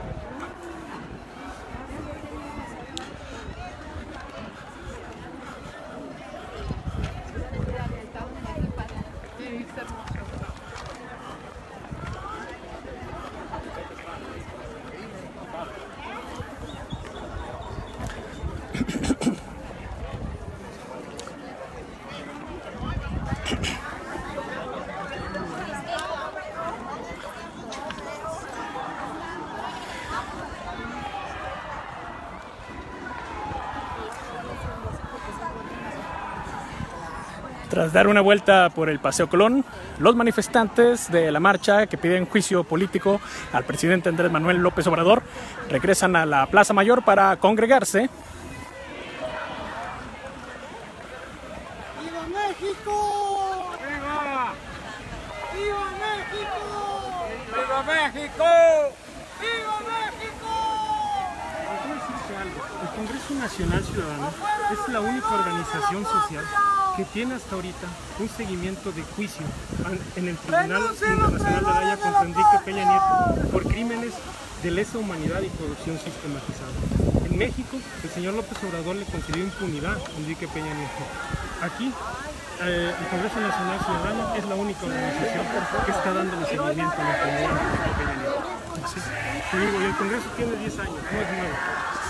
Tras dar una vuelta por el Paseo Colón, los manifestantes de la marcha que piden juicio político al presidente Andrés Manuel López Obrador regresan a la Plaza Mayor para congregarse. ¡Viva México! ¡Viva! ¡Viva México! ¡Viva México! ¡Viva México! Quiero decirte algo. El Congreso Nacional Ciudadano es la única organización social que tiene hasta ahorita un seguimiento de juicio en el Tribunal Internacional de La Haya contra Enrique Peña Nieto por crímenes de lesa humanidad y corrupción sistematizada. En México, el señor López Obrador le concedió impunidad a Enrique Peña Nieto. Aquí, el Congreso Nacional Ciudadano es la única organización que está dándole seguimiento a la impunidad a Enrique Peña Nieto. Sí. Te digo, y el Congreso tiene 10 años, no es nuevo.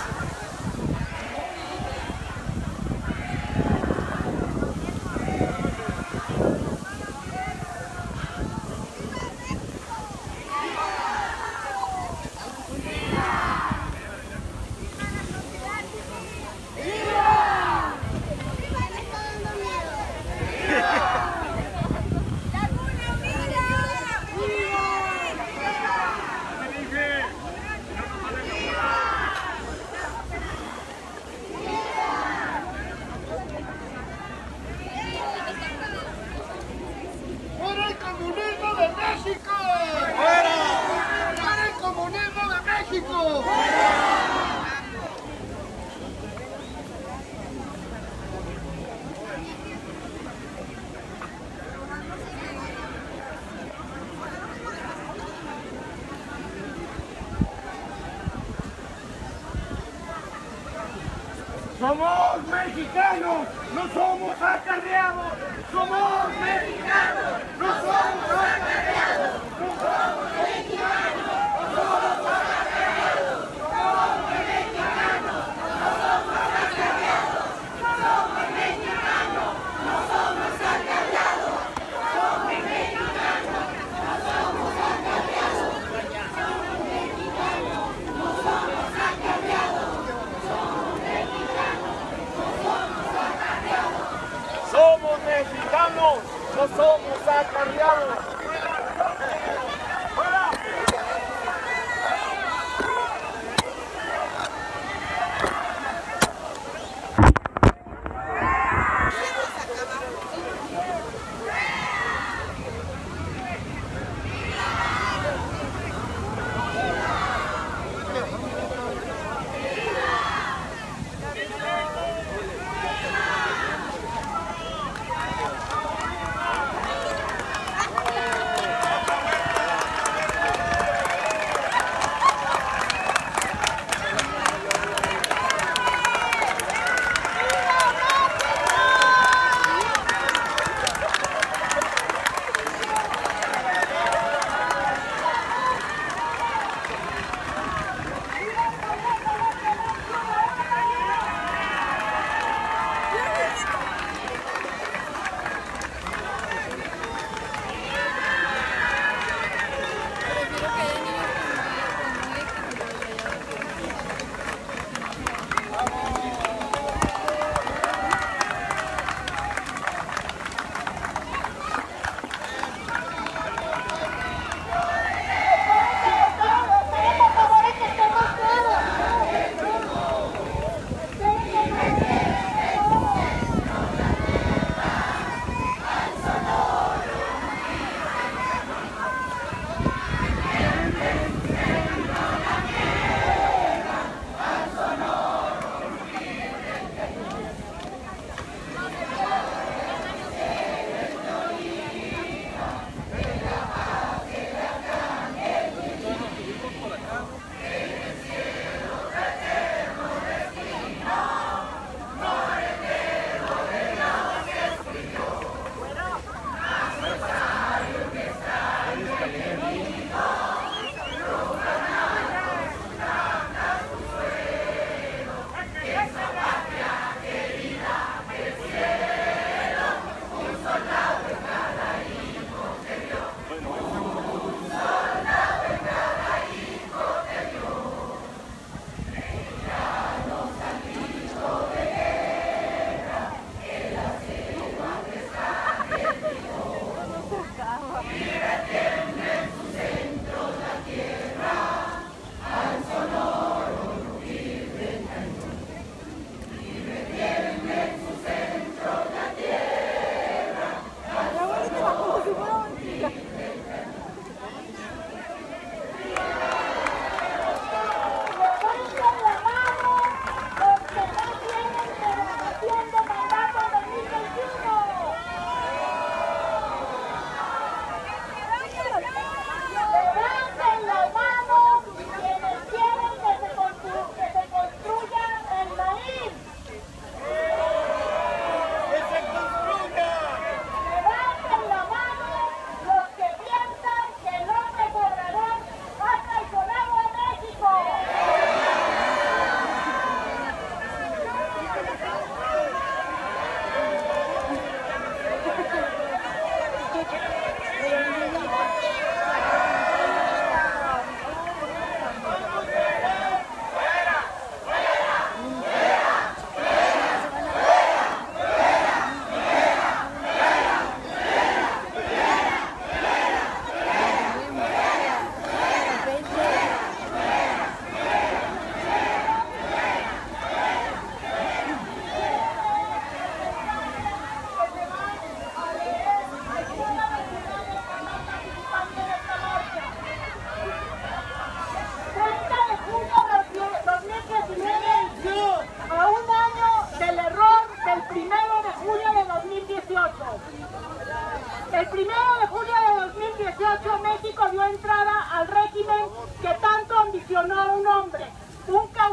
¡Fuera el comunismo de México! ¡Fuera! ¡Fuera el comunismo de México! ¡Somos mexicanos! ¡No somos acarreados! ¡Somos mexicanos! ¡No somos acarreados! ¡No somos mexicanos! ¡No somos acarreados! ¡Somos mexicanos! ¡No somos acarreados! ¡Somos mexicanos! ¡No somos acarreados! ¡Somos mexicanos! ¡No somos acarreados! ¡Somos mexicanos! ¡No somos acarreados! Somos mexicanos, no somos acarreados. ¡Fuera!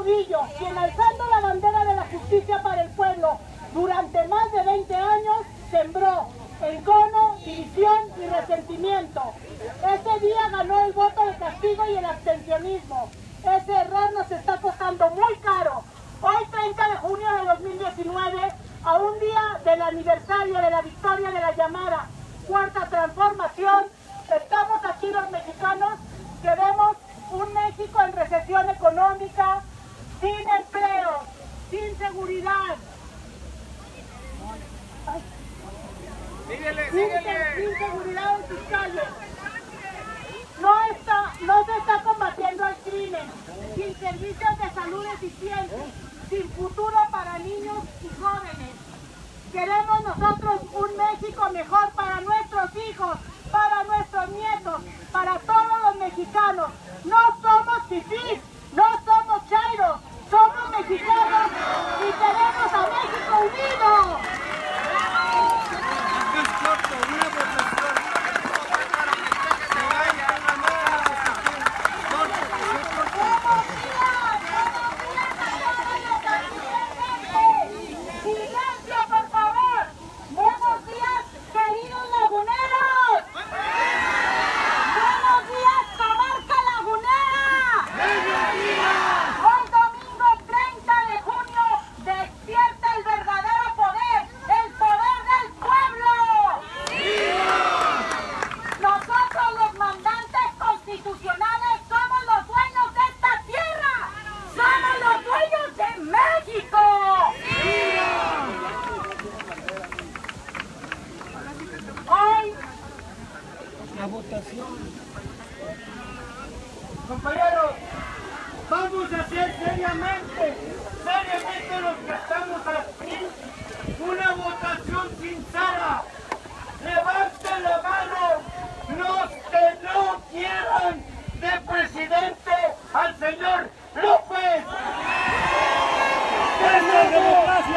Murillo, quien alzando la bandera de la justicia para el pueblo durante más de 20 años, sembró encono, división y resentimiento. Ese día ganó el voto de castigo y el abstencionismo. Ese error nos está costando muy caro. Hoy, 30 de junio de 2019, a un día del aniversario de la victoria de la llamada Cuarta Transformación, estamos aquí los mexicanos que vemos un México en recesión económica, sin empleo, sin seguridad, sin seguridad en sus calles. No se está combatiendo el crimen, sin servicios de salud eficientes, sin futuro para niños y jóvenes. Queremos nosotros un México mejor para nuestros hijos, para nuestros nietos, para todos los mexicanos. No somos fifís, no somos chairos, somos mexicanos y queremos a México unido. ¡Silencio, por favor! ¡Buenos días, queridos laguneros! ¡Buenos días, comarca lagunera! Hoy domingo 30 de junio despierta el verdadero poder, el poder del pueblo. Nosotros los mandantes constitucionales somos los dueños de esta tierra, somos los dueños de México. Hoy la votación. Compañeros, vamos a hacer seriamente los que estamos aquí, una votación sincera. Levanten la mano los que no quieran de presidente al señor López. ¡Esa es democracia!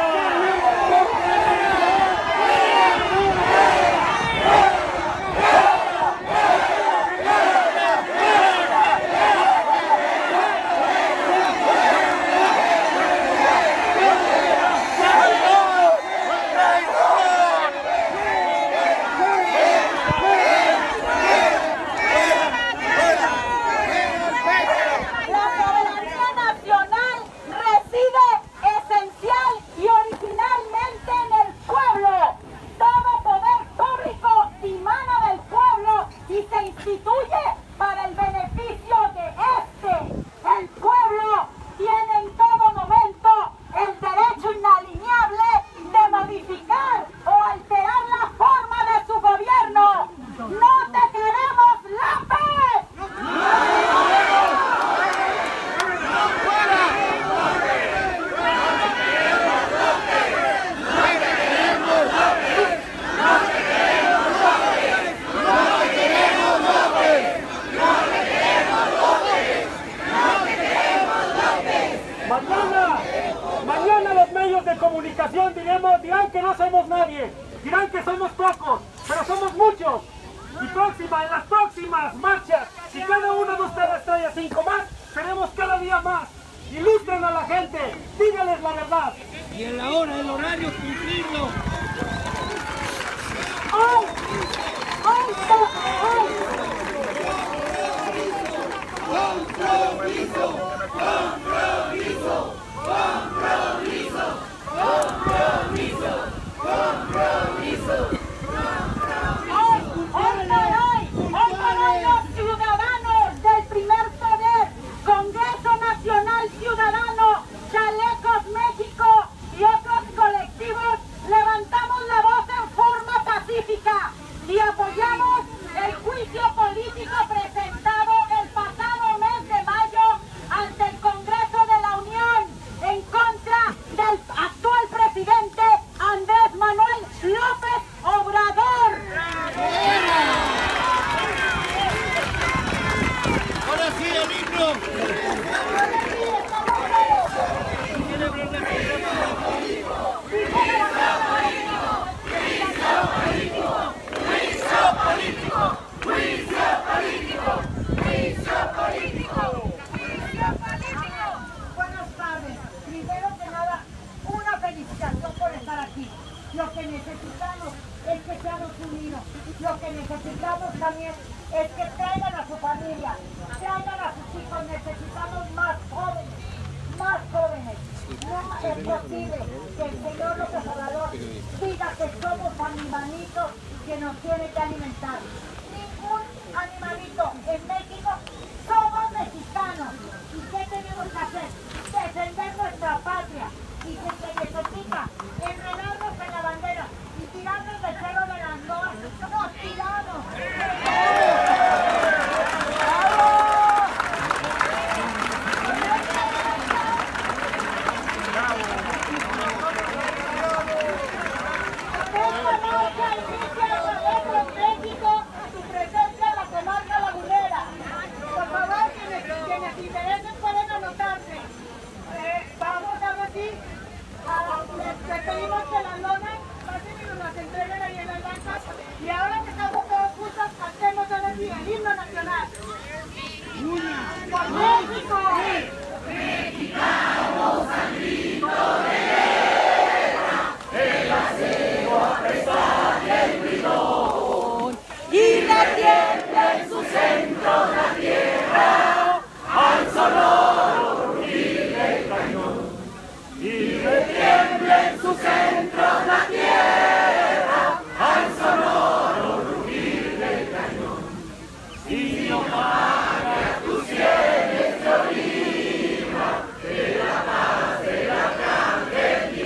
Mañana los medios de comunicación dirán que no somos nadie, dirán que somos pocos, pero somos muchos. Y en las próximas marchas, si cada uno de ustedes trae a 5 más, seremos cada día más. Ilustren a la gente, díganles la verdad. Y en la hora, el horario, cumplirlo. Compromiso, compromiso, compromiso, compromiso, compromiso. Hoy por hoy los ciudadanos del primer poder, Congreso Nacional Ciudadano, Chalecos México y otros colectivos, levantamos la voz en forma pacífica y apoyamos el juicio político presentado el pasado mes de mayo ante el Congreso es posible que el señor López Obrador diga que somos animalitos que nos tiene que alimentar. Ningún animalito en México, somos mexicanos. ¿Y qué tenemos que hacer? Defender nuestra patria. Y si se necesita enredarnos en la bandera y tirarnos del cerro de las Loas, nos tiramos. Les pedimos que las lonas pasen y nos las entreguen ahí en las bancas. Y ahora que estamos todos juntos, hacemos el himno nacional. ¡Por México! Mexicanos al grito de guerra, el acero apresa y el bridón, y retiembla en su centro la tierra, al sonoro rugir del cañón. Y retiembla en su centro la tierra, al sonoro rugir del cañón. Y no paga tus sienes de oliva, de la paz de la argentino,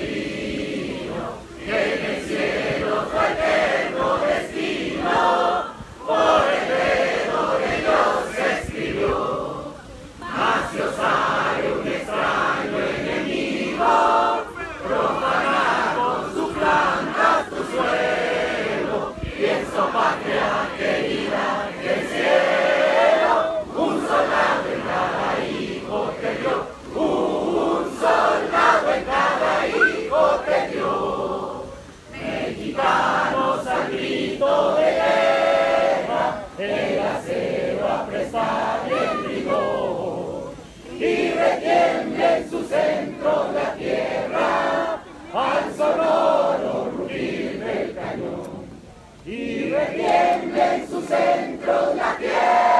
que en el cielo tu eterno destino, por el dedo de Dios se escribió. Mas Dios sabe un extraño enemigo, profanar con su planta tu suelo, pienso patria querida del cielo, un soldado en cada hijo te dio, un soldado en cada hijo te dio. Mexicanos al grito de guerra, el acero apresta y el rigor, y retiembla en su centro la tierra, al sonoro rugir del cañón. Y retiembla en su centro la tierra,